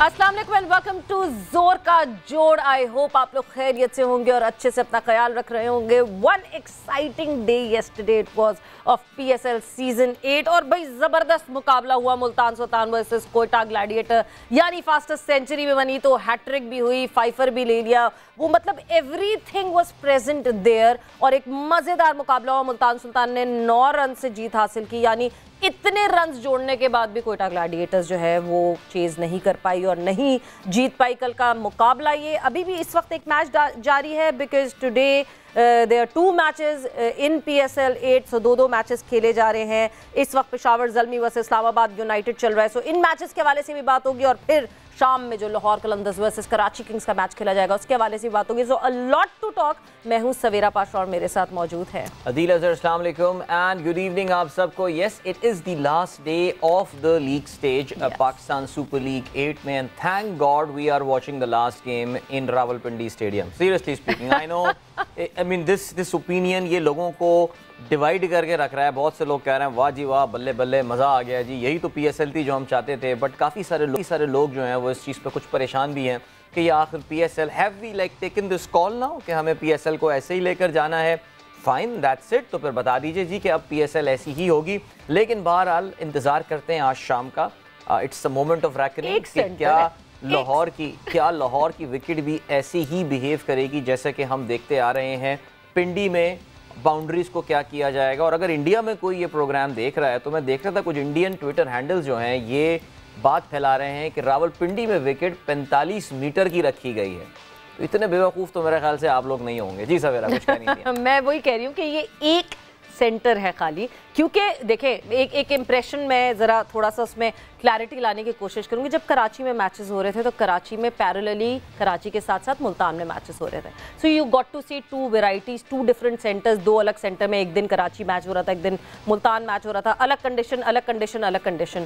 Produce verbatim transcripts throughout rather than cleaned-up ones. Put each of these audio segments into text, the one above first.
अस्सलाम वालेकुम and welcome to Zor का जोड़। आई होप आप लोग खैरियत से होंगे और अच्छे से अपना ख्याल रख रहे होंगे। One exciting day yesterday it was of PSL season eight और भाई जबरदस्त मुकाबला हुआ मुल्तान सुल्तान वर्सेस कोयटा ग्लैडिएटर, यानी फास्टेस्ट सेंचुरी भी बनी तो हैट्रिक भी हुई, फाइफर भी ले लिया, वो मतलब एवरीथिंग वाज प्रेजेंट देयर और एक मजेदार मुकाबला हुआ। मुल्तान सुल्तान ने नौ रन से जीत हासिल की, यानी इतने रन्स जोड़ने के बाद भी कोयटा ग्लैडिएटर्स जो है वो चेज नहीं कर पाई और नहीं जीत पाई कल का मुकाबला। ये अभी भी इस वक्त एक मैच जारी है because today there are two matches in PSL eight, so दो दो मैचेस खेले जा रहे हैं। इस वक्त पेशावर ज़ल्मी वर्सेस इस्लामाबाद यूनाइटेड चल रहा है, सो so, इन मैचेस के हवाले से भी बात होगी और फिर शाम में जो लाहौर कलंदर्स वर्सेस कराची किंग्स का मैच खेला जाएगा उसके हवाले से भी बात होगी। So a lot to talk. मैं हूं सवेरा पाशा और मेरे साथ मौजूद है अदील अजहर। अस्सलाम वालेकुम एंड गुड इवनिंग आप सबको। Yes, it is the last day of the league stage Pakistan super league eight में and thank God we are watching the last game in Rawalpindi stadium. Seriously speaking, I know I mean this this opinion ये लोगों को divide करके रख रहा है। बहुत से लोग कह रहे हैं वाह जी वाह, बल्ले बल्ले, मज़ा आ गया जी, यही तो पीएसएल थी जो हम चाहते थे। बट काफ़ी सारे लोग सारे लोग जो हैं वो इस चीज़ पे कुछ परेशान भी हैं कि ये आखिर PSL have we like taken this call now कि हमें पीएसएल को ऐसे ही लेकर जाना है। Fine, that's it. तो फिर बता दीजिए जी कि अब पीएसएल ऐसी ही होगी। लेकिन बहरहाल इंतज़ार करते हैं आज शाम का। It's a moment of reckoning कि क्या लाहौर की क्या लाहौर की विकेट भी ऐसी ही बिहेव करेगी जैसे कि हम देखते आ रहे हैं। पिंडी में बाउंड्रीज को क्या किया जाएगा, और अगर इंडिया में कोई ये प्रोग्राम देख रहा है तो मैं देख रहा था कुछ इंडियन ट्विटर हैंडल्स जो हैं ये बात फैला रहे हैं कि रावलपिंडी में विकेट पैंतालीस मीटर की रखी गई है। तो इतने बेवकूफ़ तो मेरे ख्याल से आप लोग नहीं होंगे। जी सवेरा, कुछ कहनी थी। मैं वही कह रही हूँ कि ये एक सेंटर है खाली, क्योंकि देखें एक एक इम्प्रेशन में ज़रा थोड़ा सा उसमें क्लैरिटी लाने की कोशिश करूंगी। जब कराची में मैचेस हो रहे थे तो कराची में पैरेलली कराची के साथ साथ मुल्तान में मैचेस हो रहे थे। So you got to see two varieties, two different centres. दो अलग सेंटर में एक दिन कराची मैच हो रहा था, एक दिन मुल्तान मैच हो रहा था। अलग कंडीशन अलग कंडीशन अलग कंडीशन।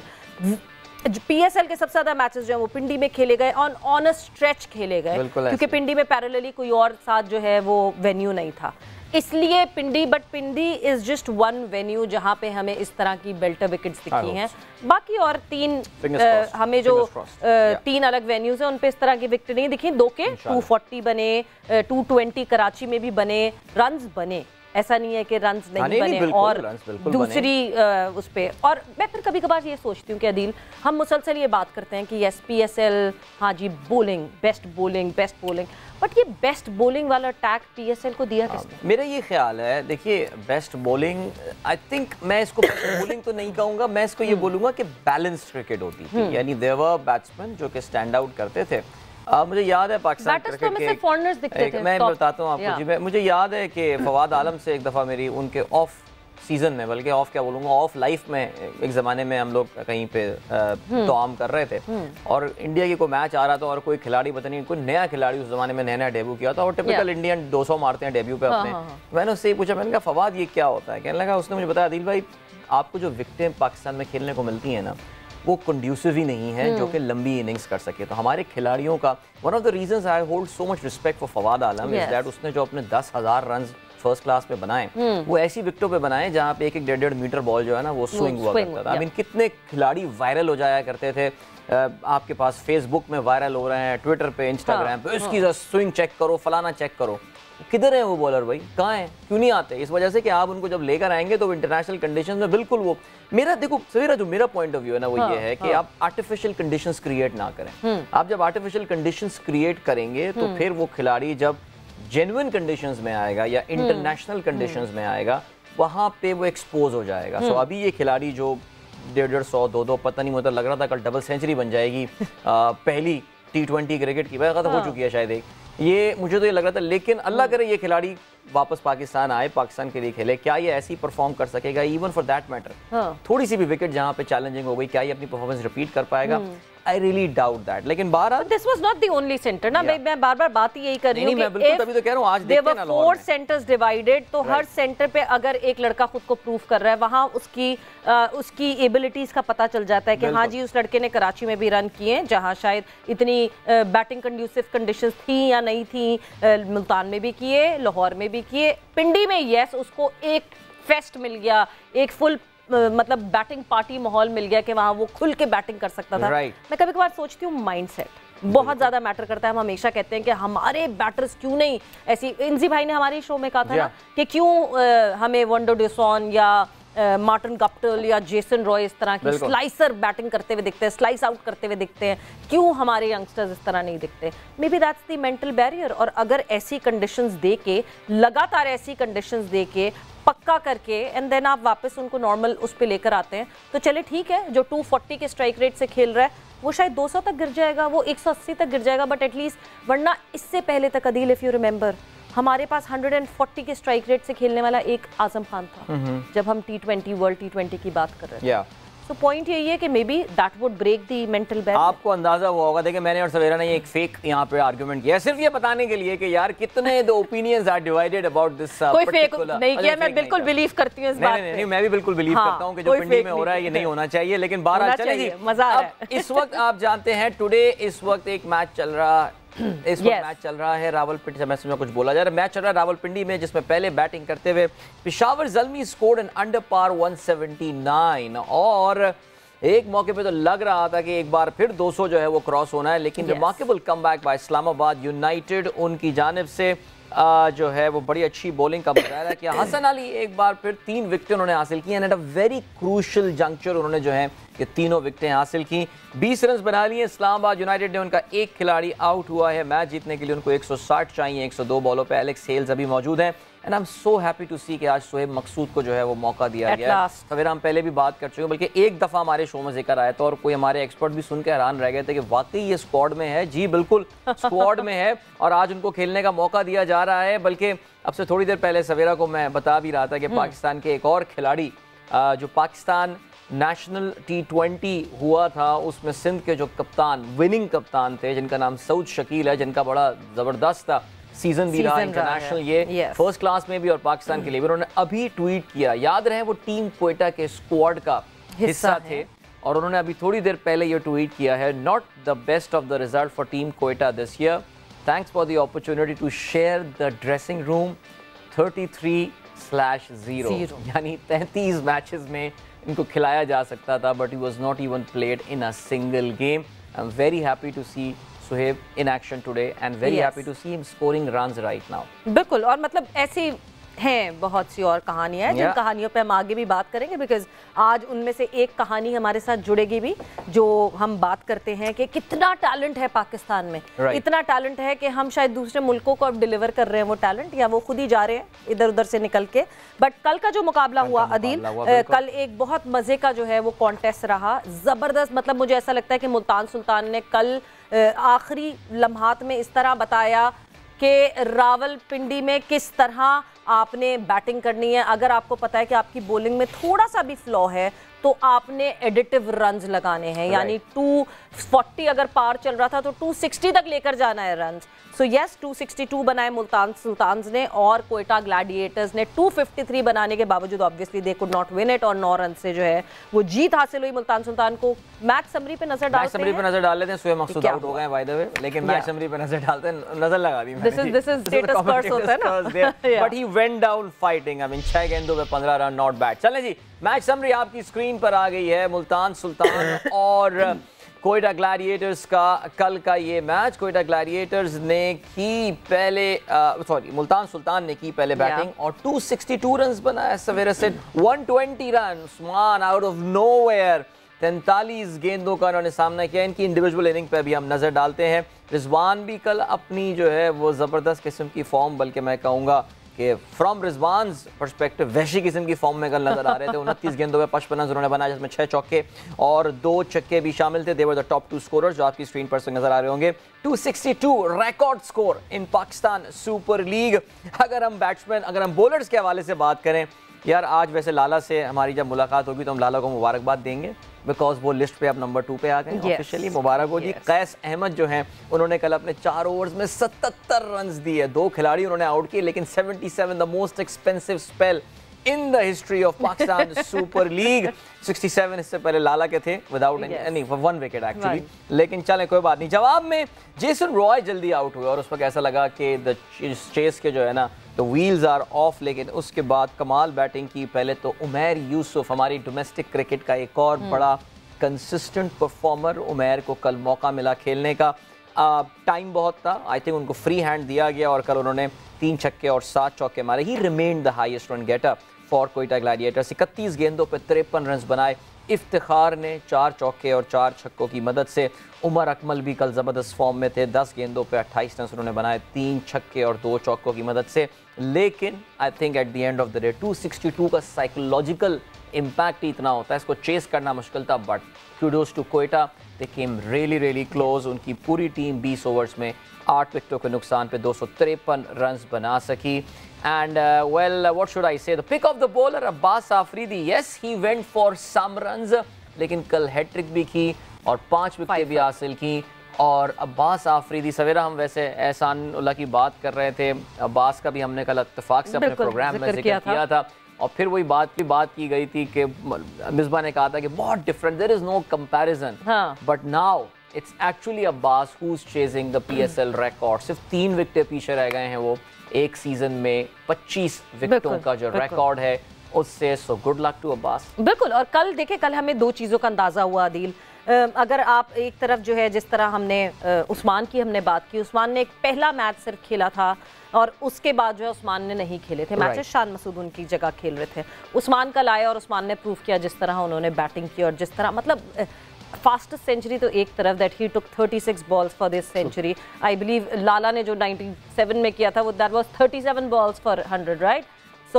पीएसएल के सबसे ज्यादा मैचेस जो है वो पिंडी में खेले गए, ऑन ऑन अ स्ट्रेच खेले गए, क्योंकि पिंडी में पैरेलली कोई और साथ जो है वो वेन्यू नहीं था, इसलिए Pindi. But Pindi is just one venue जहां पे हमें इस तरह की बेल्टर विकेट्स दिखी हैं। बाकी और तीन आ, हमें जो आ, तीन अलग वेन्यूज हैं उन पे इस तरह की विकेट नहीं दिखी। दो के टू फोर्टी बने, टू ट्वेंटी कराची में भी बने, रन्स बने, ऐसा नहीं है कि रन्स नहीं, नहीं बने। नहीं, और दूसरी आ, उस पे और मैं फिर कभी कभार ये सोचती हूँ कि अदील, हम मुसलसल ये बात करते हैं कि यस पीएसएल, हाँ जी bowling, best bowling best bowling, but ये बेस्ट बोलिंग वाला टैग पीएसएल को दिया किसने? मेरा ये ख्याल है, देखिए बेस्ट बोलिंग, आई थिंक मैं इसको बेस्ट बोलिंग तो नहीं कहूँगा, मैं इसको ये बोलूँगा कि बैलेंस्ड क्रिकेट होती थी, यानी देयर वर बैट्समैन जो कि स्टैंड आउट करते थे। आ, मुझे याद है पाकिस्तान क्रिकेट के फॉरनर्स दिखते थे। मैं बताता हूँ आपको जी, मैं मुझे याद है कि फवाद आलम से एक दफ़ा मेरी उनके ऑफ सीजन में, बल्कि ऑफ क्या बोलूँगा, ऑफ लाइफ में एक ज़माने में हम लोग कहीं पे तोआम कर रहे थे और इंडिया की कोई मैच आ रहा था और कोई खिलाड़ी, पता नहीं कोई नया खिलाड़ी उस ज़माने में नया नया डेब्यू किया था और टिपिकल इंडियन दो सौ मारते हैं डेब्यू पे अपने। मैंने उससे पूछा, मैंने कहा फवाद ये क्या होता है? कहने लगा, उसने मुझे बताया, आदिल भाई आपको जो विकेटें पाकिस्तान में खेलने को मिलती हैं ना वो कंड्यूसिव ही नहीं है जो कि लंबी इनिंग्स कर सके। तो हमारे खिलाड़ियों का one of the reasons I hold so much respect for Fawad Alam is that उसने जो अपने दस हजार रन फर्स्ट क्लास पे बनाए वो ऐसी विकेटों पे बनाए जहाँ पे एक एक डेढ़ डेढ़ मीटर बॉल जो है ना वो स्विंग हुआ करता था। आई मीन कितने खिलाड़ी वायरल हो जाया करते थे, आपके पास फेसबुक में वायरल हो रहे हैं, ट्विटर पे, इंस्टाग्राम पे, इसकी स्विंग चेक करो, फलाना चेक करो। किधर है वो बॉलर भाई, कहाँ है, क्यों नहीं आते? इस वजह से कि आप उनको जब लेकर आएंगे तो इंटरनेशनल कंडीशंस में बिल्कुल वो, मेरा देखो सवेरा जो मेरा पॉइंट ऑफ व्यू है ना वो हाँ, ये है कि हाँ. आप आर्टिफिशियल कंडीशंस क्रिएट ना करें। आप जब आर्टिफिशियल कंडीशंस क्रिएट करेंगे तो फिर वो खिलाड़ी जब जेन्युइन कंडीशंस में आएगा या इंटरनेशनल कंडीशंस में आएगा वहाँ पे वो एक्सपोज हो जाएगा। सो अभी ये खिलाड़ी जो डेढ़ डेढ़ सौ दो दो पता नहीं मुझे लग रहा था कल डबल सेंचुरी बन जाएगी पहली टी ट्वेंटी क्रिकेट की, खत्म हो चुकी है शायद एक, ये मुझे तो ये लग रहा था। लेकिन अल्लाह करे ये खिलाड़ी वापस पाकिस्तान आए, पाकिस्तान के लिए खेले, क्या ये ऐसी परफॉर्म कर सकेगा? इवन फॉर दैट मैटर थोड़ी सी भी विकेट जहाँ पे चैलेंजिंग हो गई, क्या ये अपनी परफॉर्मेंस रिपीट कर पाएगा? I really doubt that. लेकिन बारह But this was not the only center ना, मैं मैं बार बार बात ही यही कर रही हूँ कि बिल्कुल तभी तो कह रहा हूँ आज देखते हैं ना लाहौर में four centers divided, तो हर सेंटर पे अगर एक लड़का खुद को प्रूव कर रहा है वहाँ उसकी आ, उसकी एबिलिटीज का पता चल जाता है कि हाँ जी उस लड़के ने कराची में भी रन किए जहाँ शायद इतनी बैटिंग कंड्यूसिव कंडीशंस थी या नहीं थी, मुल्तान में भी किए, लाहौर में भी किए, पिंडी में यस उसको एक फेस्ट मिल गया, एक फुल मतलब बैटिंग पार्टी माहौल मिल गया कि वहाँ वो खुल के बैटिंग कर सकता था। right. मैं कभी कभार सोचती हूँ माइंडसेट बहुत ज्यादा मैटर करता है। हम हमेशा कहते हैं कि हमारे बैटर्स क्यों नहीं ऐसी, इंजी भाई ने हमारे शो में कहा था ना कि क्यों आ, हमें वंडो डिसॉन या मार्टिन गप्टिल या जेसन रॉय इस तरह की स्लाइसर बैटिंग करते हुए दिखते हैं, स्लाइस आउट करते हुए दिखते हैं, क्यों हमारे यंगस्टर्स इस तरह नहीं दिखते? Maybe that's the mental barrier. और अगर ऐसी कंडीशंस दे के, लगातार ऐसी कंडीशंस दे के पक्का करके एंड देन आप वापस उनको नॉर्मल उस पर लेकर आते हैं तो चले ठीक है। जो टू फोर्टी के स्ट्राइक रेट से खेल रहा है वो शायद दो सौ तक गिर जाएगा, वो एक सौ अस्सी तक गिर जाएगा, बट एटलीस्ट, वरना इससे पहले तक अदील, इफ यू रिमेंबर, हमारे पास एक सौ चालीस के स्ट्राइक रेट से खेलने वाला एक आजम खान था जब हम T twenty world T twenty की बात कर रहे थे। yeah. सो so, पॉइंट यही है कि maybe that would break the mental barrier. आपको अंदाजा हुआ होगा, देखिए मैंने और सवेरा ने एक फेक यहाँ पे आर्गुमेंट किया सिर्फ ये बताने के लिए कि यार कितने the opinions are divided about this. कोई फेक नहीं किया, मैं बिल्कुल बिलीव करती हूँ इस बात पे। नहीं, मैं भी बिल्कुल बिलीव करता हूँ कि जो पिंडी में हो रहा है ये नहीं होना चाहिए, लेकिन बहरहाल चले जी, मजा आ रहा है। इस वक्त आप जानते हैं टुडे इस वक्त एक मैच चल रहा इस वक्त मैच चल रहा है रावलपिंडी, मैं समझा कुछ बोला जा रहा है, मैच चल रहा है रावलपिंडी में जिसमें पहले बैटिंग करते हुए Peshawar Zalmi scored an under par one seventy nine और एक मौके पे तो लग रहा था कि एक बार फिर दो सौ जो है वो क्रॉस होना है, लेकिन remarkable comeback by Islamabad united उनकी जानिब से आ, जो है वो बड़ी अच्छी बॉलिंग का मुजाहरा किया। हसन अली एक बार फिर तीन विकेटें उन्होंने हासिल की and at a very crucial juncture उन्होंने जो है ये तीनों विकेटें हासिल की, बीस रन बना लिए। इस्लामाबाद यूनाइटेड ने, उनका एक खिलाड़ी आउट हुआ है, मैच जीतने के लिए उनको एक सौ साठ चाहिए, एक सौ दो बॉलों पे एलेक्स हेल्स अभी मौजूद हैं and I am so happy to see कि आज सोहेब मकसूद को जो है वो मौका दिया गया। सवेरा हम पहले भी बात कर चुके हैं, बल्कि एक दफ़ा हमारे शो में जिक्र आया था और कोई हमारे एक्सपर्ट भी सुन के हैरान रह गए थे कि वाकई ये स्क्वाड में है। जी बिल्कुल स्क्वाड में है और आज उनको खेलने का मौका दिया जा रहा है। बल्कि अब से थोड़ी देर पहले सवेरा को मैं बता भी रहा था कि पाकिस्तान के एक और खिलाड़ी जो पाकिस्तान नेशनल टी ट्वेंटी हुआ था उसमें सिंध के जो कप्तान, विनिंग कप्तान थे, जिनका नाम सऊद शकील है, जिनका बड़ा ज़बरदस्त था सीजन भी रहा इंटरनेशनल, ये फर्स्ट क्लास में भी और पाकिस्तान के लिए भी, उन्होंने अभी ट्वीट किया, याद रहे वो टीम क्वेटा के स्क्वाड का हिस्सा थे और उन्होंने अभी थोड़ी देर पहले ये ट्वीट किया है, not the best of the result for team Quetta this year, thanks for the opportunity to share the dressing room thirty three slash zero, यानी तैंतीस मैचेस में इनको खिलाया जा सकता था but he was not even played in a single game. I am very happy to see Sohaib in action today and very yes. happy to see him scoring runs right now. बिल्कुल, और मतलब ऐसी हैं बहुत सी और कहानियां हैं yeah. जिन कहानियों पे हम आगे भी बात करेंगे, बिकॉज आज उनमें से एक कहानी हमारे साथ जुड़ेगी भी, जो हम बात करते हैं कि कितना टैलेंट है पाकिस्तान में, right. इतना टैलेंट है कि हम शायद दूसरे मुल्कों को अब डिलीवर कर रहे हैं वो टैलेंट, या वो खुद ही जा रहे हैं इधर उधर से निकल के। बट कल का जो मुकाबला हुआ अदील, कल एक बहुत मजे का जो है वो कॉन्टेस्ट रहा, जबरदस्त। मतलब मुझे ऐसा लगता है कि मुल्तान सुल्तान ने कल आखिरी लम्हात में इस तरह बताया कि रावलपिंडी में किस तरह आपने बैटिंग करनी है। अगर आपको पता है कि आपकी बॉलिंग में थोड़ा सा भी फ्लॉ है तो आपने एडिटिव रन्स लगाने हैं, यानी टू फोर्टी अगर पार चल रहा था तो टू सिक्सटी तक लेकर जाना है runs. So yes, two sixty two बनाए मुल्तान सुल्तान्स ने और कोयटा ग्लैडिएटर्स ने टू फिफ्टी थ्री बनाने के बावजूद obviously they could not win it और नौ रन से जो है वो जीत हासिल हुई मुल्तान सुल्तान को। मैच समरी पे नजर डालते हैं, समरी पे नजर डाल लेते हैं। सोहेब मकसूद आउट हो गए बाय द वे, लेकिन मैच समरी पे नजर डालते हैं, नजर लगा दी मैंने। This is this is status curse होता है ना, but he went down fighting. I mean छह गेंदों पे पंद्रह रन, नॉट बैड। चलें जी, मैच समरी आपकी स्क्रीन पर आ गई है। मुल्तान सुल्तान और कोयटा ग्लैडिएटर्स का कल का ये मैच। कोयटा ग्लैडिएटर्स ने की पहले, सॉरी मुल्तान सुल्तान ने की पहले बैटिंग yeah. और टू सिक्सटी टू रन्स बनाए सवेरे से, one twenty run Usman out of nowhere, तैंतालीस गेंदों का उन्होंने सामना किया। इनकी इंडिविजुअल इनिंग पर भी हम नजर डालते हैं। रिजवान भी कल अपनी जो है वो जबरदस्त किस्म की फॉर्म, बल्कि मैं कहूँगा कि फ्रॉम रिजवान्स पर्सपेक्टिव वैसी किस्म की फॉर्म में कल नजर आ रहे थे। उनतीस गेंदों में पचपन रन उन्होंने बनाया, जिसमें छह चौके और दो छक्के भी शामिल थे। They were the top two scorers, जो आपकी स्क्रीन पर से नजर आ रहे होंगे। Two sixty two record score in Pakistan super league. अगर हम बैट्समैन, अगर हम बॉलर्स के हवाले से बात करें, यार आज वैसे लाला से हमारी जब मुलाकात होगी तो हम लाला को मुबारकबाद देंगे, बिकॉज वो लिस्ट पे अब नंबर टू पे आ गए ऑफिशियली। मुबारक हो जी। कैस अहमद जो हैं उन्होंने कल अपने चार ओवर्स में सतहत्तर रन दिए, दो खिलाड़ी उन्होंने आउट किए, लेकिन सतहत्तर the most expensive spell in the history of Pakistan super league. Sixty seven इससे पहले लाला के थे without any one wicket actually, लेकिन चले कोई बात नहीं। जवाब में जेसन रॉय जल्दी आउट हुए और उस वक्त ऐसा लगा कि द चेस के जो है ना तो व्हील्स आर ऑफ, लेकिन उसके बाद कमाल बैटिंग की। पहले तो उमैर यूसुफ, हमारी डोमेस्टिक क्रिकेट का एक और बड़ा कंसिस्टेंट परफॉर्मर, उमैर को कल मौका मिला खेलने का। टाइम uh, बहुत था, आई थिंक उनको फ्री हैंड दिया गया और कल उन्होंने तीन छक्के और सात चौके मारे। He remained the highest run getter for Quetta Gladiators. इकतीस गेंदों पर तिरपन रन बनाए इफ्तिखार ने चार चौके और चार छक्कों की मदद से। उमर अकमल भी कल ज़बरदस्त फॉर्म में थे, दस गेंदों पे अट्ठाईस रन उन्होंने बनाए तीन छक्के और दो चौकों की मदद से। लेकिन I think at the end of the day two sixty two का साइकोलॉजिकल इम्पैक्ट ही इतना होता है, इसको चेस करना मुश्किल था, but kudos to Quetta, they came really really close. उनकी पूरी टीम बीस ओवर्स में आठ विकेटों के नुकसान पे दो सौ तिरपन रन बना सकी। And well what should I say, the pick of the bowler Abbas Afridi, yes he went for some runs, लेकिन कल हैट्रिक भी की और पांच विकेट भी हासिल की। और अब्बास आफरीदी, सवेरा हम वैसे एहसान उल्लाह की बात कर रहे थे, अब्बास का भी हमने कल इत्तेफाक से अपने प्रोग्राम में जिक्र किया था और फिर वही बात की बात की गई थी कि मिसबा ने कहा था कि बहुत different, there is no comparison, but now it's actually Abbas who is chasing the PSL record. सिर्फ तीन विकेटें पीछे रह गए हैं वो एक सीजन में पच्चीस विकेटों का जो रिकॉर्ड है उससे। So good luck to Abbas. बिल्कुल, और कल देखे, कल हमें दो चीज़ों का अंदाज़ा हुआ आदिल। अगर आप एक तरफ जो है जिस तरह हमने उस्मान की हमने बात की, उस्मान ने एक पहला मैच सिर्फ खेला था और उसके बाद जो है उस्मान ने नहीं खेले थे मैचेस, शान मसूद उनकी जगह खेल रहे थे। उस्मान कल आए और उस्मान ने प्रूव किया जिस तरह उन्होंने बैटिंग की और जिस तरह, मतलब फास्टेस्ट सेंचुरी तो एक तरफ, that he took thirty six balls for this century. I believe Lala ने जो नाइंटी सेवन में किया था वो that was thirty seven balls for hundred, right? So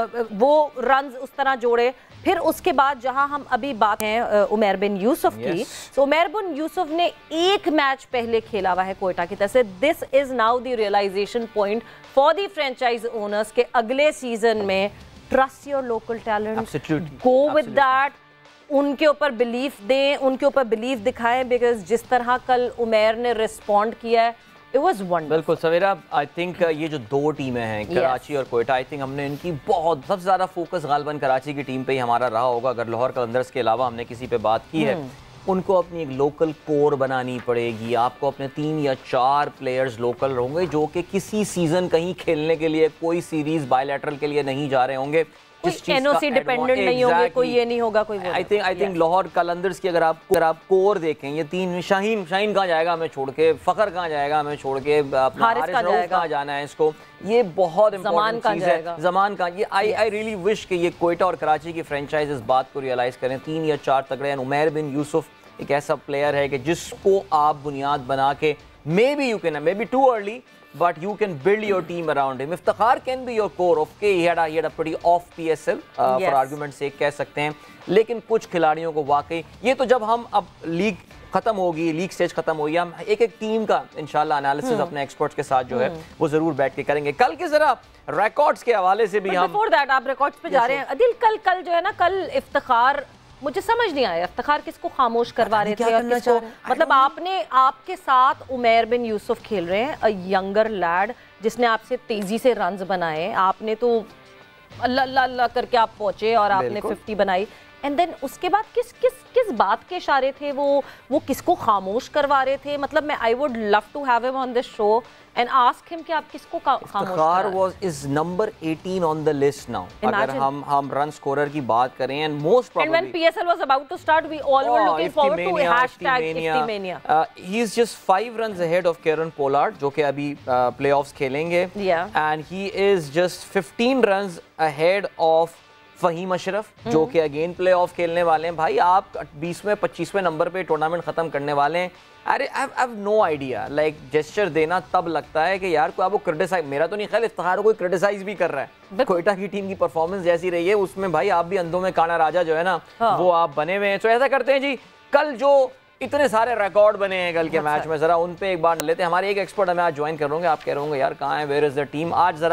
वो रन्स उस तरह जोड़े। फिर उसके बाद जहां हम अभी बात हैं उमैर बिन यूसुफ की, तो उमैर बिन यूसुफ ने एक मैच पहले खेला हुआ है कोयटा की तरफ से। This is now the realization point for the franchise owners के अगले सीजन में trust your local talent, go with that, उनके ऊपर बिलीफ दें, उनके ऊपर बिलीफ दिखाएं, बिकॉज जिस तरह कल उमैर ने रिस्पॉन्ड किया है It was wonderful. बिल्कुल सवेरा, आई थिंक ये जो दो टीमें हैं yes. कराची और कोयटा, आई थिंक हमने इनकी बहुत सबसे ज़्यादा फोकस गालबन कराची की टीम पे ही हमारा रहा होगा। अगर लाहौर कलंदर्स के अलावा हमने किसी पे बात की है, उनको अपनी एक लोकल कोर बनानी पड़ेगी। आपको अपने तीन या चार प्लेयर्स लोकल होंगे जो कि किसी सीजन कहीं खेलने के लिए, कोई सीरीज बायलैटरल के लिए नहीं जा रहे होंगे, एनओसी डिपेंडेंट नहीं होंगे, कोई ये नहीं होगा, कोई I think I think Lahore Qalandars की अगर आप अगर आप कोर देखें, ये तीन, शाहीन शाहीन कहाँ जाएगा हमें छोड़ के, फखर कहाँ जाएगा हमें छोड़ के, अपना हारिस कहाँ जाना है इसको, ये बहुत इंपॉर्टेंट चीज़ है। जमान का ये आई आई रियली विश कि ये कोयटा और कराची की फ्रेंचाइज इस बात को रियलाइज करें। तीन या चार तगड़े, उमैर बिन यूसुफ एक ऐसा प्लेयर है कि जिसको आप बुनियाद बना के, maybe you can, maybe too early, but you can build your team around him. Iftikhar can be your core. Okay, he had a, he had a pretty off P S L uh, yes. for argument sake कह सकते हैं, लेकिन कुछ खिलाड़ियों को वाकई, ये तो जब हम अब लीग खत्म होगी, लीग स्टेज खत्म होगी, हम एक एक टीम का इंशाल्लाह एनालिसिस अपने एक्सपर्ट्स के साथ जो है वो जरूर बैठ के करेंगे। कल के जरा रिकॉर्ड्स के हवाले से भी हम, बिफोर दैट आप रिकॉर्ड्स पे जा रहे हैं अदिल, कल कल जो है ना, कल इफ्तिखार मुझे समझ नहीं आया इफ्तिखार किसको खामोश करवा रहे थे और किसको, मतलब आपने, आपके साथ उमैर बिन यूसुफ खेल रहे हैं, अ यंगर लैड जिसने आपसे तेजी से रन्स बनाए, आपने तो अल्लाह अल्लाह अल्लाह करके आप पहुंचे और आपने फिफ्टी बनाई, एंड देन उसके बाद किस किस किस बात के इशारे थे वो वो किसको खामोश करवा रहे थे? मतलब मैं I would love to have him on this show and ask him कि आप किसको खामोश कर रहे हैं? Was is number eighteen on the list now, अगर हम हम रन स्कोरर की बात करें, and most probably and when PSL was about to start we all were looking forward to hashtag Iftimania. He is just five runs ahead of Kieron Pollard जो कि अभी playoffs खेलेंगे, and he is just fifteen runs ahead of Fahim Ashraf जो कि again play of खेलने वाले हैं। भाई आप बीसवें पच्चीसवें नंबर पे टूर्नामेंट खत्म करने वाले हैं। अरे I have no idea, like gesture देना तब लगता है कि यार कोई आपको क्रिटिसाइज, मेरा तो नहीं ख्याल इफ्तिखार कोई क्रिटिसाइज भी कर रहा है। कोयटा की टीम की परफॉर्मेंस जैसी रही है उसमें भाई आप भी अंधों में काना राजा जो है ना, हाँ। वो आप बने हुए हैं। तो ऐसा करते हैं जी, कल जो इतने सारे रिकॉर्ड बने हैं कल के अच्छा। मैच में, जरा उन पे एक बार लेते हैं। हमारे एक एक्सपर्ट हमें आज ज्वाइन कर रहे होंगे, आप कह रहे होंगे यार कहाँ है, वेयर इज द टीम। आज जरा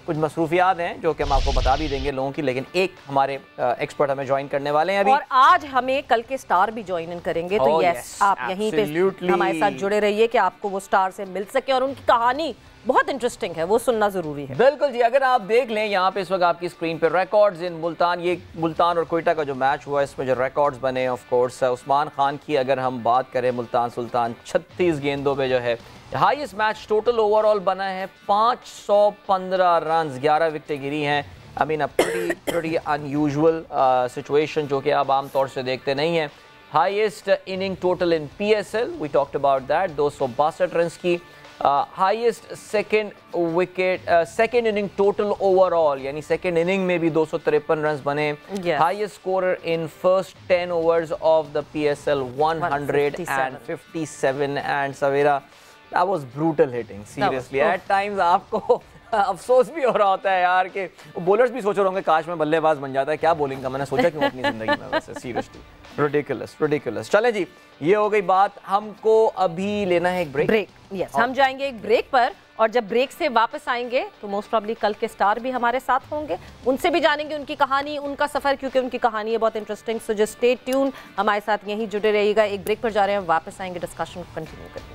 कुछ मसरूफियात हैं जो कि हम आपको बता भी देंगे लोगों की, लेकिन एक हमारे एक्सपर्ट हमें ज्वाइन करने वाले हैं अभी, और आज हमें कल के स्टार भी ज्वाइन इन करेंगे। तो oh, यस yes, आप यहीं पे हमारे साथ जुड़े रहिए कि आपको वो स्टार से मिल सके, और उनकी कहानी बहुत इंटरेस्टिंग है, वो सुनना जरूरी है। बिल्कुल जी। अगर आप देख लें यहाँ पे इस वक्त आपकी स्क्रीन पे रिकॉर्ड्स इन मुल्तान, ये मुल्तान और कोयटा का जो मैच हुआ इसमें जो रिकॉर्ड्स बने, ऑफ कोर्स उस्मान खान की अगर हम बात करें, मुल्तान सुल्तान छत्तीस गेंदों पे जो है हाईएस्ट मैच टोटल ओवरऑल बना है पाँच सौ पंद्रह रन, ग्यारह विकेटें गिरी हैं। I mean a pretty pretty unusual situation जो कि आप आम तौर से देखते नहीं हैं। Highest inning total in PSL, we talked about that, दो सौ बासठ रन की। Highest second wicket second inning total overall, यानी सेकेंड इनिंग में भी दो सौ तिरपन रन बने। Highest scorer in first ten overs of the PSL one hundred fifty seven, and Sawera that was brutal hitting, seriously at times आपको अफसोस भी हो रहा होता है यार कि बॉलर्स भी सोच रहे होंगे काश मैं बल्लेबाज बन जाता है, क्या बॉलिंग का मैंने सोचा क्यों अपनी जिंदगी में, वैसे सीरियसली रिडिकुलस रिडिकुलस। चलें जी, ये हो गई बात, हमको अभी लेना है एक ब्रेक। ब्रेक यस, हम जाएंगे एक ब्रेक पर, और जब ब्रेक से वापस आएंगे तो मोस्ट प्रॉब्ली कल के स्टार भी हमारे साथ होंगे, उनसे भी जानेंगे उनकी कहानी, उनका सफर, क्योंकि उनकी कहानी है बहुत interesting. So just stay tune, हमारे साथ यहीं जुड़े रहिएगा। एक ब्रेक पर जा रहे हैं, वापस आएंगे, डिस्कशन कंटिन्यू करेंगे।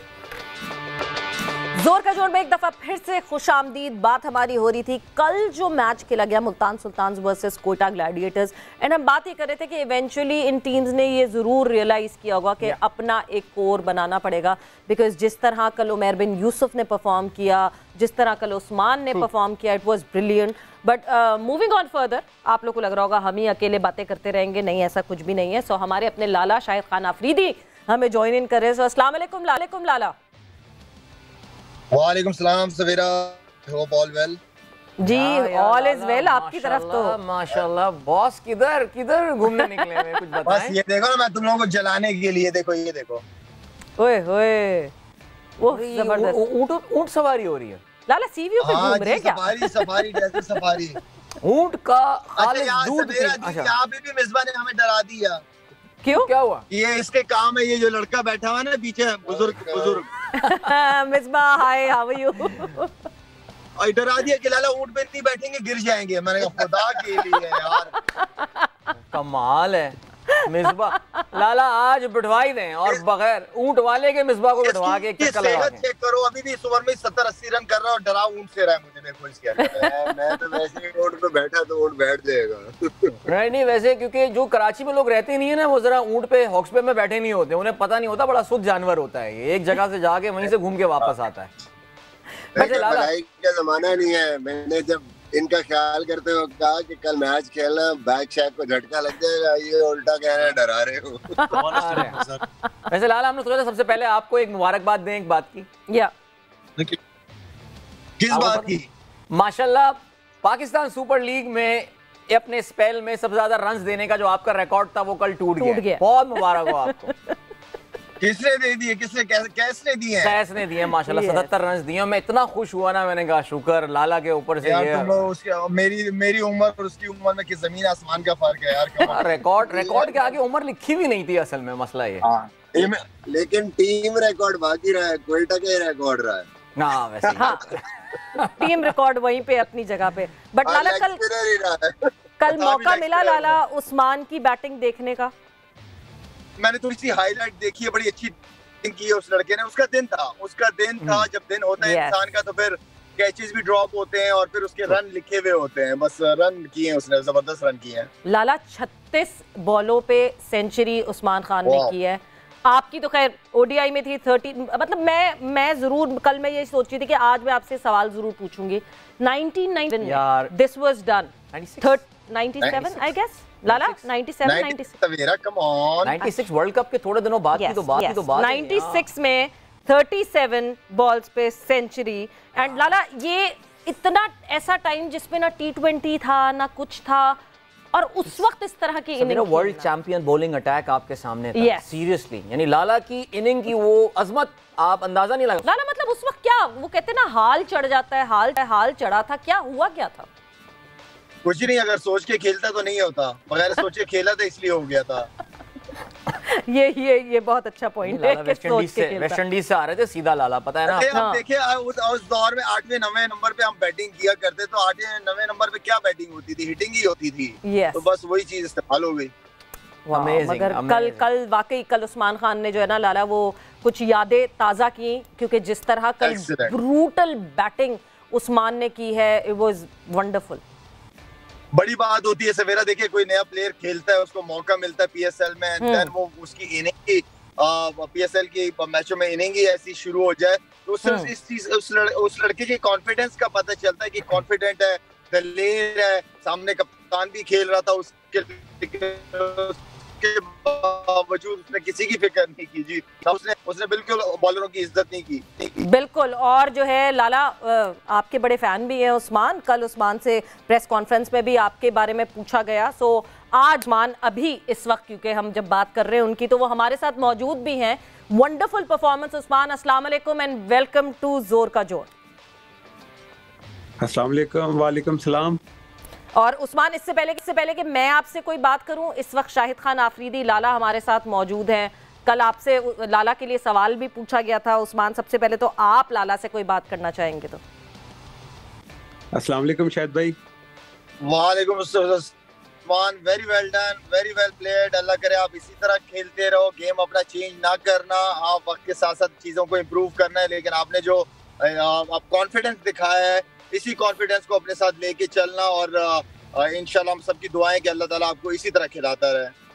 जोर का जोर में एक दफा फिर से खुशामदीद। बात हमारी हो रही थी कल जो मैच खेला गया Multan Sultan versus Quetta Gladiators, and हम बात ये कर रहे थे कि इवेंचुअली इन टीम्स ने ये जरूर रियलाइज किया होगा कि अपना एक कोर बनाना पड़ेगा, बिकॉज जिस तरह कल उमर बिन यूसुफ ने परफॉर्म किया, जिस तरह कल उस्मान ने परफॉर्म किया, it was brilliant. But moving on further, आप लोग को लग रहा होगा हम ही अकेले बातें करते रहेंगे, नहीं ऐसा कुछ भी नहीं है। सो so, हमारे अपने लाला शाहिद खान आफरीदी हमें ज्वाइन इन कर रहे हैं। सो अस्सलाम वालेकुम लालेकुम लाला। वालेकुम सलाम सवेरा, होप ऑल वेल जी, ऑल इज वेल आपकी तरफ तो माशाल्लाह। बॉस किधर किधर घूमने निकले हैं, कुछ बताएं। बस ये देखो ना, मैं तुम लोगों को जलाने के लिए, देखो ये देखो, ओए होए वो जबरदस्त ऊंट ऊंट सवारी हो रही है। लाला सीवीओ पे घूम रहे क्या? सफारी सफारी डेजर्ट सफारी ऊंट का खालिद दूध। अच्छा यहाँ पे भी मिसबा ने हमें डरा दिया। क्यों, क्या हुआ? ये इसके काम है, ये जो लड़का बैठा हुआ है ना पीछे, बुजुर्ग बुजुर्ग Misbah, hi how are you? और डरा दिया कि लाला ऊंट पे नहीं बैठेंगे, गिर जाएंगे। मैंने कहा खुदा के लिए यार, कमाल है मिसबा। लाला आज बिठवाई दें, और बगैर ऊंट वाले के मिसबा को बिठवा के चक्कर लगा के चेक करो। अभी भी इस उम्र में सत्तर अस्सी रन कर रहा है और डरा ऊंट से रहा है मुझे। देखो इसके अंदर मैं तो वैसे ही ऊंट पे बैठा तो ऊंट बैठ जाएगा। नहीं नहीं, वैसे क्योंकि जो कराची में लोग रहते नहीं है ना, वो जरा ऊंट पे हॉक्सपे में बैठे नहीं होते, उन्हें पता नहीं होता, बड़ा शुद्ध जानवर होता है ये, एक जगह से जाके वहीं से घूम के वापस आता है। वैसे लाला का जमाना नहीं है। मैंने जब इनका ख्याल करते हुए कहा कि कल मैच खेलना, बैक शैक को झटका लग जाएगा, ये उल्टा कह रहे हैं डरा रहे हो। वैसे लाला हमने सोचा सबसे पहले आपको एक मुबारकबाद दें एक बात की। या किस बात की? माशाल्लाह पाकिस्तान सुपर लीग में अपने स्पेल में सबसे ज्यादा रन्स देने का जो आपका रिकॉर्ड था वो कल टूट गया, गया। बहुत मुबारक हो आपको। किसने दे दिए? किसने कैसने दिए? कैस ने दिए माशाल्लाह, सतहत्तर रन दिए। मैं इतना खुश हुआ ना, मैंने कहा शुक्र लाला के ऊपर से। यार तुम लोग उसके, मेरी मेरी उम्र और उसकी उम्र में कि जमीन आसमान का फर्क है यार। रिकॉर्ड रिकॉर्ड के आगे उम्र लिखी भी नहीं थी असल में, मसला ये। हाँ, लेकिन टीम रिकॉर्ड बाकी रहा है, कोयटा का रिकॉर्ड रहा है ना वैसे। हाँ, टीम रिकॉर्ड वहीं पे अपनी जगह पे। बट लाला कल कल मौका मिला लाला उस्मान की बैटिंग देखने का? मैंने थोड़ी सी हाईलाइट देखी है, बड़ी अच्छी की है उस लड़के ने। उसका दिन था, उसका दिन था। जब दिन होता है इंसान का तो फिर कैचेस भी ड्रॉप होते हैं और फिर उसके रन लिखे हुए होते हैं। बस रन किए हैं उसने, जबरदस्त रन किए हैं। लाला छत्तीस बॉलों पे सेंचुरी उस्मान खान ने की है। आपकी तो खैर ओडीआई में थी तीस, मतलब मैं मैं जरूर कल मैं ये सोच रही थी कि आज मैं आपसे सवाल जरूर पूछूंगी। नाइनटीन नाइंटी यार this was done, ninety-seven I guess Lala, ninety-seven ninety-six तवेरा come on, ninety-six world cup के थोड़े दिनों बाद की तो बात ही तो बात है। ninety-six में thirty-seven बॉल्स पे सेंचुरी। एंड लाला ये इतना ऐसा टाइम जिसमें ना टी ट्वेंटी था ना कुछ था, और उस वक्त इस तरह की inning, world champion bowling attack आपके सामने था। Seriously yes. यानी लाला की इनिंग की वो अजमत आप अंदाजा नहीं लगा। लाला मतलब उस वक्त क्या वो कहते ना हाल चढ़ जाता है, हाल हाल चढ़ा था, क्या हुआ क्या था? कुछ नहीं, अगर सोच के खेलता तो नहीं होता, बगैर सोचे खेला था इसलिए हो गया था। ये ये ये बहुत अच्छा पॉइंट है। वेस्ट इंडीज से वेस्ट इंडीज से आ रहे थे सीधा लाला, पता है ना। आप देखिए उस, उस दौर में आठवें नवे नंबर पे हम बैटिंग किया करते, तो आठवें नवे नंबर पे क्या बैटिंग होती थी, हिटिंग ही होती थी। yes. तो बस वही चीज इस्तेमाल हो गई। मगर amazing, कल कल वाकई कल उस्मान खान ने जो है ना लाला वो कुछ यादें ताज़ा की, क्योंकि जिस तरह कल ब्रूटल बैटिंग उस्मान ने की है, इट वाज वंडरफुल। बड़ी बात होती है सवेरा, देखिए कोई नया प्लेयर खेलता है, उसको मौका मिलता है पीएसएल में, देन वो उसकी इनिंग की पीएसएल की मैचों में इनिंग ही ऐसी शुरू हो जाए, तो उससे इस चीज उस लड़, उस लड़के के कॉन्फिडेंस का पता चलता है कि कॉन्फिडेंट है, दलेर है, सामने कप्तान भी खेल रहा था, उसके के बावजूद उसने किसी की फिक्र नहीं की जी, उसने उसने बिल्कुल बॉलरों की इज्जत नहीं की। बिल्कुल। और जो है लाला आपके बड़े फैन भी हैं उस्मान, कल उस्मान से प्रेस कॉन्फ्रेंस में भी आपके बारे में पूछा गया, सो आज उस्मान अभी इस वक्त क्योंकि हम जब बात कर रहे हैं उनकी, तो वो हमारे साथ मौजूद भी हैं। वंडरफुल परफॉर्मेंस उस्मान, अस्सलाम वालेकुम and welcome to Zor ka जोर। अस्सलाम वालेकुम। वालेकुम सलाम। और उस्मान, इससे पहले इससे पहले कि मैं आपसे कोई बात करूं, इस वक्त शाहिद खान आफरीदी लाला हमारे साथ मौजूद हैं। कल आपसे लाला के लिए सवाल भी पूछा गया था। उस्मान, सबसे पहले तो आप लाला से कोई बात करना चाहेंगे तो। अस्सलाम वालेकुम शाहिद भाई। वालेकुम Usman, very well done, very well played. अल्लाह करे आप इसी तरह खेलते रहो, गेम अपना चेंज ना करना, आप वक्त के साथ साथ चीज़ों को इम्प्रूव करना है, लेकिन आपने जो आप कॉन्फिडेंस दिखाया है, इसी कॉन्फिडेंस को अपने साथ लेके चलना, और इंशाल्लाह हम सबकी दुआएं कि अल्लाह ताला आपको इसी तरह खिलाता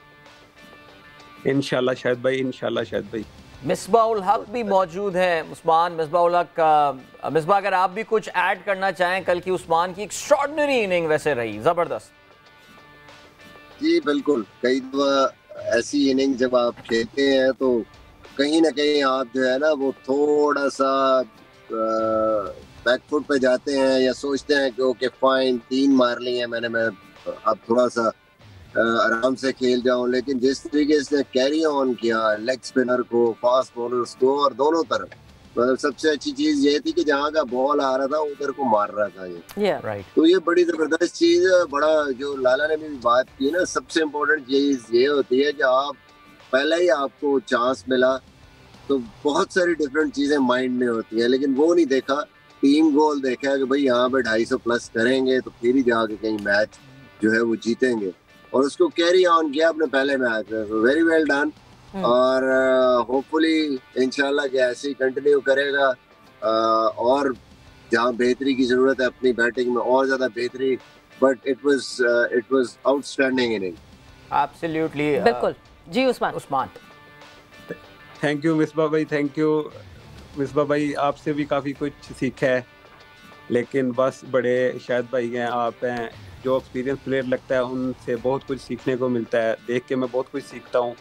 रहे। इंशाल्लाह शाहिद भाई, इंशाल्लाह शाहिद भाई। मिसबाउल हक भी मौजूद है उस्मान। मिसबाउल हक, मिसबा अगर आप भी कुछ ऐड करना चाहें, कल की उस्मान की एक्स्ट्रॉर्डिनरी इनिंग वैसे रही, जबरदस्त। जी बिल्कुल, कई दफा ऐसी इनिंग जब आप खेलते हैं तो कहीं ना कहीं आप जो है ना वो थोड़ा सा बैकफुट पे जाते हैं, या सोचते हैं कि ओके फाइन तीन मार ली है मैंने, मैं अब थोड़ा सा आराम से खेल जाऊं। लेकिन जिस तरीके से कैरी ऑन किया लेग स्पिनर को, फास्ट बॉलर्स को, और दोनों तरफ, मतलब सबसे अच्छी चीज ये थी कि जहाँ का बॉल आ रहा था उधर को मार रहा था ये। yeah, right. तो ये बड़ी जबरदस्त चीज है। बड़ा जो लाला ने भी बात की ना, सबसे इम्पोर्टेंट चीज ये होती है कि आप पहले ही आपको चांस मिला तो बहुत सारी डिफरेंट चीजें माइंड में होती है, लेकिन वो नहीं देखा, टीम गोल देखा कि भाई यहाँ पे ढाई सौ प्लस करेंगे तो फिर ही जाके कहीं मैच जो है वो जीतेंगे, और उसको कैरी ऑन किया अपने पहले मैच में। वेरी वेल डन, और होपफुली इंशाल्लाह कि ऐसे ही कंटिन्यू करेगा, uh, और जहाँ बेहतरी की जरूरत है अपनी बैटिंग में और ज्यादा बेहतरी, but it was it was outstanding inning. Absolutely, बिल्कुल जी उस्मान। उस्मान थैंक यू मिसबा भाई, थैंक यू मिसबा भाई, आपसे भी काफ़ी कुछ सीखा है, लेकिन बस बड़े शायद भाई हैं, आप हैं जो एक्सपीरियंस प्लेयर लगता है, उनसे बहुत कुछ सीखने को मिलता है, देख के मैं बहुत कुछ सीखता हूँ।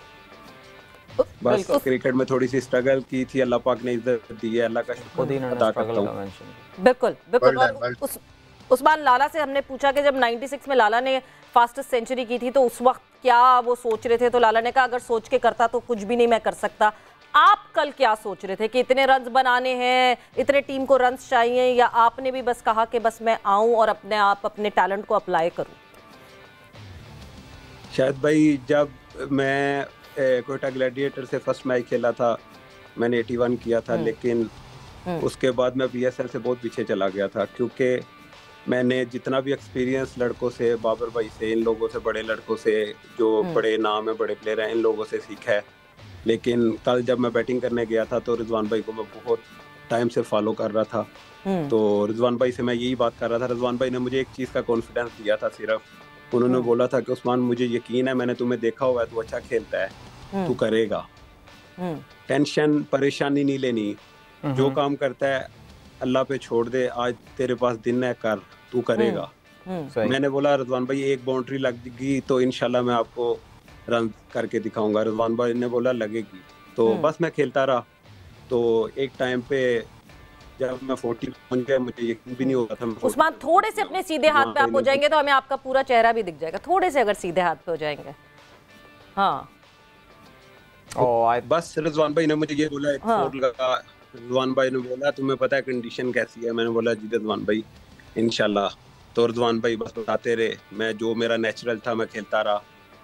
बस क्रिकेट में थोड़ी सी स्ट्रगल की थी, अल्लाह पाक ने इज्जत दी है, अल्लाह का शुक्र अदा करता हूँ। बिल्कुल बिल्कुल। और उस उस्मान, लाला से हमने पूछा कि जब छियानवे में लाला ने फास्टेस्ट सेंचुरी की थी तो उस वक्त क्या वो सोच रहे थे, तो लाला ने कहा अगर सोच के करता तो कुछ भी नहीं मैं कर सकता। आप कल क्या सोच रहे थे कि इतने रन्स बनाने हैं, इतने टीम को रन्स चाहिए, या आपने भी बस कहा कि बस मैं आऊं और अपने आप अपने टैलेंट को अप्लाई करूं? शायद भाई, जब मैं कोयटा ग्लैडिएटर से फर्स्ट मैच खेला था मैंने इक्यासी किया था, लेकिन उसके बाद मैं बीएसएल से बहुत पीछे चला गया था, क्योंकि मैंने जितना भी एक्सपीरियंस लड़कों से, बाबर भाई से, इन लोगों से, बड़े लड़कों से जो बड़े नाम है, बड़े प्लेयर हैं, इन लोगों से सीखा है। लेकिन कल जब मैं बैटिंग करने गया था तो रिजवान भाई को मैं बहुत टाइम से फॉलो कर रहा था, तो रिजवान भाई से मैं यही बात कर रहा था। रिजवान भाई ने मुझे एक चीज़ का कॉन्फिडेंस दिया था, सिर्फ उन्होंने बोला था कि उस्मान मुझे यकीन है, मैंने तुम्हें देखा हुआ है, तू अच्छा खेलता है, तू करेगा, टेंशन परेशानी नहीं लेनी, जो काम करता है अल्लाह पे छोड़ दे, आज तेरे पास दिन है, कर, तू करेगा। मैंने बोला रिजवान भाई एक बाउंड्री लगेगी तो इंशाल्लाह मैं आपको रन करके दिखाऊंगा। रिजवान भाई ने बोला लगेगी, तो बस मैं खेलता रहा। तो एक टाइम पे जब मैं चालीस पहुंच गया, मुझे यकीन भी नहीं हो रहा था। उस्मान, थोड़े से अपने सीधे हाथ पे आप हो जाएंगे तो हमें आपका पूरा चेहरा भी दिख जाएगा, थोड़े से अगर सीधे हाथ पे हो जाएंगे। हाँ, ओ, बस रिजवान भाई ने मुझे ये बोला, एक फोर लगा, रिजवान भाई ने बोला तुम्हें पता है कंडीशन कैसी है? मैंने बोला जी रिजवान भाई इंशाल्लाह। तो रिजवान भाई बस बताते रहे, मैं जो मेरा नेचुरल था मैं खेलता रहा,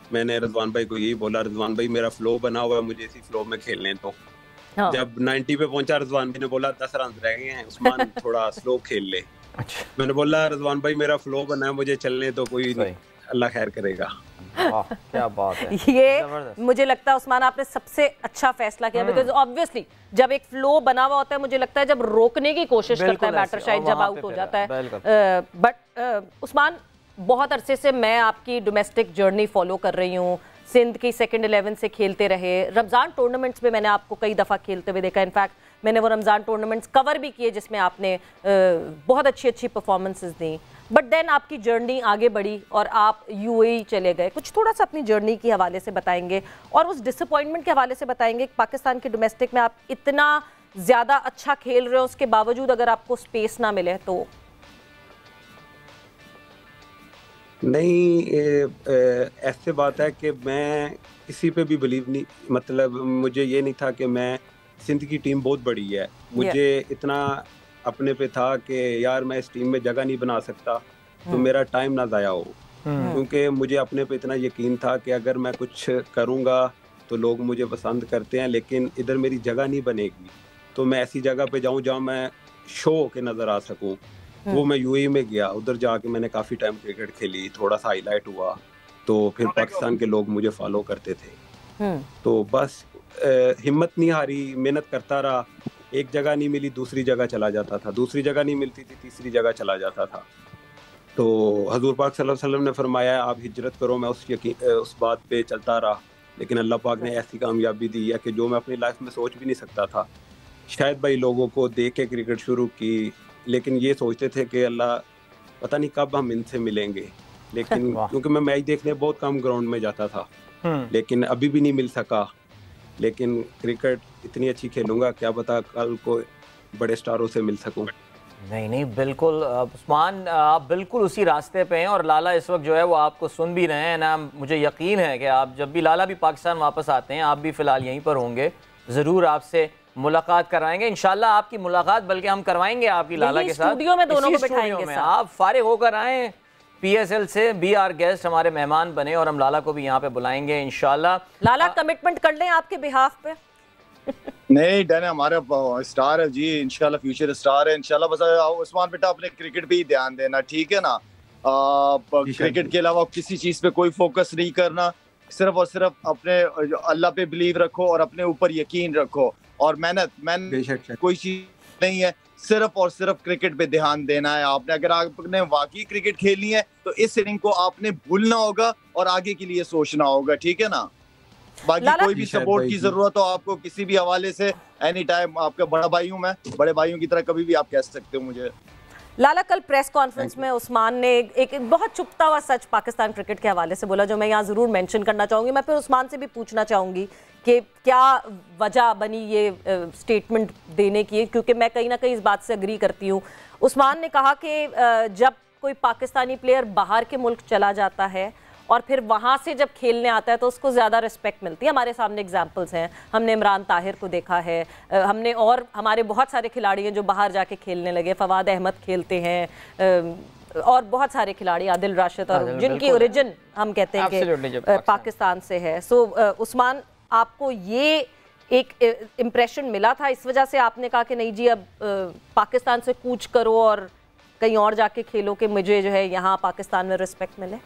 मैंने रिजवान भाई को यही बोला, रिजवान भाई मेरा फ्लो बना हुआ है, मुझे इसी फ्लो में खेलने तो। हाँ। जब नब्बे पे पहुंचा रिजवान भाई ने बोला दस रन रह गए हैं उस्मान थोड़ा स्लो खेल ले। अच्छा। मैंने बोला रिजवान भाई मेरा फ्लो बना है, मुझे चलने तो, कोई नहीं, अल्लाह खैर करेगा। वाह क्या बात है। ये मुझे लगता है उस्मान आपने सबसे अच्छा फैसला किया, बिकॉज ऑब्वियसली जब एक फ्लो बना हुआ होता है, मुझे लगता है जब रोकने की कोशिश करता है बैटर शायद जब आउट हो जाता है। बट उस्मान बहुत अरसे से मैं आपकी डोमेस्टिक जर्नी फॉलो कर रही हूँ, सिंध की सेकंड इलेवन से खेलते रहे, रमज़ान टूर्नामेंट्स में मैंने आपको कई दफ़ा खेलते हुए देखा, इनफैक्ट मैंने वो रमज़ान टूर्नामेंट्स कवर भी किए जिसमें आपने बहुत अच्छी अच्छी परफॉर्मेंसेस दी। बट देन आपकी जर्नी आगे बढ़ी और आप यूएई चले गए। कुछ थोड़ा सा अपनी जर्नी के हवाले से बताएंगे और उस डिसअपॉइंटमेंट के हवाले से बताएंगे कि पाकिस्तान के डोमेस्टिक में आप इतना ज़्यादा अच्छा खेल रहे हो, उसके बावजूद अगर आपको स्पेस ना मिले तो? नहीं, ए, ए, ऐसे बात है कि मैं किसी पे भी बिलीव नहीं, मतलब मुझे ये नहीं था कि मैं, सिंध की टीम बहुत बड़ी है, मुझे yeah. इतना अपने पे था कि यार मैं इस टीम में जगह नहीं बना सकता तो hmm. मेरा टाइम ना ज़ाया हो, hmm. क्योंकि मुझे अपने पे इतना यकीन था कि अगर मैं कुछ करूँगा तो लोग मुझे पसंद करते हैं, लेकिन इधर मेरी जगह नहीं बनेगी तो मैं ऐसी जगह पे जाऊँ जहाँ मैं शो के नज़र आ सकूँ। वो मैं यूएई में गया, उधर जाके मैंने काफ़ी टाइम क्रिकेट खेली, थोड़ा सा हाईलाइट हुआ तो फिर पाकिस्तान के लोग मुझे फॉलो करते थे। तो बस हिम्मत नहीं हारी, मेहनत करता रहा, एक जगह नहीं मिली दूसरी जगह चला जाता था, दूसरी जगह नहीं मिलती थी तीसरी जगह चला जाता था। तो हजूर पाक सल्लल्लाहु अलैहि वसल्लम ने फरमाया आप हिजरत करो, मैं उस यकीन उस बात पे चलता रहा, लेकिन अल्लाह पाक ने ऐसी कामयाबी दी है कि जो मैं अपनी लाइफ में सोच भी नहीं सकता था। शायद भाई लोगों को देख के क्रिकेट शुरू की, लेकिन ये सोचते थे कि अल्लाह पता नहीं कब हम इनसे मिलेंगे, लेकिन क्योंकि मैं मैच देखने बहुत कम ग्राउंड में जाता था, लेकिन अभी भी नहीं मिल सका। लेकिन क्रिकेट इतनी अच्छी खेलूंगा, क्या पता कल को बड़े स्टारों से मिल सकूं। नहीं नहीं बिल्कुल उस्मान, आप बिल्कुल उसी रास्ते पे हैं और लाला इस वक्त जो है वो आपको सुन भी रहे हैं ना। मुझे यकीन है कि आप जब भी लाला भी पाकिस्तान वापस आते हैं, आप भी फ़िलहाल यहीं पर होंगे, ज़रूर आपसे मुलाकात कराएंगे इंशाल्लाह। आपकी मुलाकात बल्कि हम करवाएंगे आपकी लाला के साथ, स्टूडियो में दोनों को बिठाएंगे। आप फारिग होकर आए पीएसएल से, बी आर गेस्ट हमारे मेहमान बने और हम लाला को भी यहाँ पे बुलाएंगे इंशाल्लाह। लाला कमिटमेंट कर लें आपके बिहाफ पे। नहीं डन है, हमारा स्टार है जी, इंशाल्लाह फ्यूचर स्टार है इंशाल्लाह। बस उस्मान बेटा अपने क्रिकेट पे ही ध्यान देना, ठीक है ना? क्रिकेट के अलावा किसी चीज पे कोई फोकस नहीं करना, सिर्फ और सिर्फ अपने अल्लाह पे बिलीव रखो और अपने ऊपर यकीन रखो और मेहनत मेहनत कोई चीज नहीं है, सिर्फ और सिर्फ क्रिकेट पे ध्यान देना है आपने। अगर आपने वाकई क्रिकेट खेलनी है तो इस इनिंग को आपने भूलना होगा और आगे के लिए सोचना होगा, ठीक है ना? बाकी कोई भी सपोर्ट की जरूरत हो आपको किसी भी हवाले से, एनी टाइम, आपका बड़ा भाई हूँ मैं, बड़े भाइयों की तरह कभी भी आप कह सकते हो मुझे। लाला कल प्रेस कॉन्फ्रेंस में उस्मान ने एक, एक बहुत चुपता हुआ सच पाकिस्तान क्रिकेट के हवाले से बोला जो मैं यहाँ ज़रूर मेंशन करना चाहूँगी। मैं फिर उस्मान से भी पूछना चाहूँगी कि क्या वजह बनी ये स्टेटमेंट देने की, क्योंकि मैं कहीं ना कहीं इस बात से अग्री करती हूँ। उस्मान ने कहा कि जब कोई पाकिस्तानी प्लेयर बाहर के मुल्क चला जाता है और फिर वहाँ से जब खेलने आता है तो उसको ज़्यादा रिस्पेक्ट मिलती है। हमारे सामने एग्जांपल्स हैं, हमने इमरान ताहिर को देखा है, हमने और हमारे बहुत सारे खिलाड़ी हैं जो बाहर जाके खेलने लगे, फवाद अहमद खेलते हैं और बहुत सारे खिलाड़ी, आदिल राशिद, और जिनकी ओरिजिन हम कहते हैं कि पाकिस्तान से है। सो उस्मान, आपको ये एक इम्प्रेशन मिला था, इस वजह से आपने कहा कि नहीं जी अब पाकिस्तान से कूच करो और कहीं और जाके खेलो कि मुझे जो है यहाँ पाकिस्तान में रिस्पेक्ट मिले?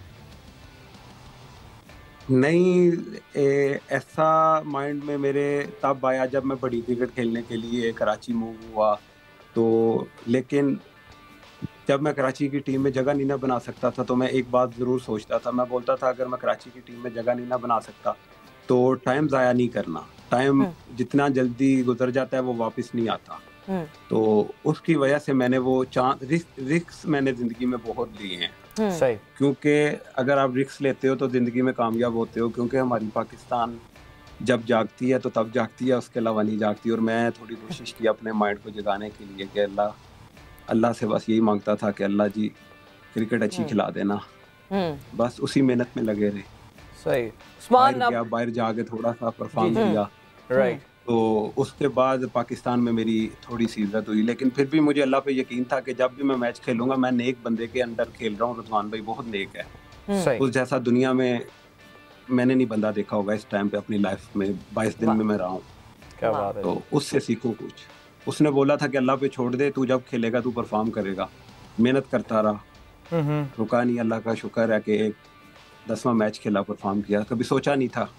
नहीं, ए, ऐसा माइंड में मेरे तब आया जब मैं बड़ी क्रिकेट खेलने के लिए कराची मूव हुआ। तो लेकिन जब मैं कराची की टीम में जगह नहीं ना बना सकता था तो मैं एक बात ज़रूर सोचता था, मैं बोलता था अगर मैं कराची की टीम में जगह नहीं ना बना सकता तो टाइम ज़ाया नहीं करना, टाइम जितना जल्दी गुजर जाता है वो वापस नहीं आता। तो उसकी वजह से मैंने वो चांस, रिस्क रिस्क मैंने ज़िंदगी में बहुत लिए हैं। सही, क्योंकि अगर आप रिस्क लेते हो तो ज़िंदगी में कामयाब होते हो, क्योंकि हमारी पाकिस्तान जब जागती है तो तब जागती है, उसके अलावा नहीं जागती। और मैं थोड़ी कोशिश की अपने माइंड को जगाने के लिए कि अल्लाह अल्लाह से बस यही मांगता था कि अल्लाह जी क्रिकेट अच्छी खिला देना, बस उसी मेहनत में लगे रहे। सही, बाहर गया, बाहर जाके थोड़ा सा परफॉर्म किया, राइट। तो उसके बाद पाकिस्तान में मेरी थोड़ी सी इज्जत हुई, लेकिन फिर भी मुझे अल्लाह पे यकीन था कि जब भी मैं मैच खेलूंगा मैं नेक बंदे के अंडर खेल रहा हूँ। रिजवान भाई बहुत नेक है, उस जैसा दुनिया में मैंने नहीं बंदा देखा होगा इस टाइम पे अपनी लाइफ में, बाईस दिन में मैं रहा हूँ। क्या बात है। तो उससे सीखो कुछ। उसने बोला था कि अल्लाह पे छोड़ दे, तू जब खेलेगा तू परफॉर्म करेगा। मेहनत करता रहा, रुका नहीं। अल्लाह का शुक्र है कि एक दसवां मैच खेला, परफॉर्म किया, कभी सोचा नहीं था।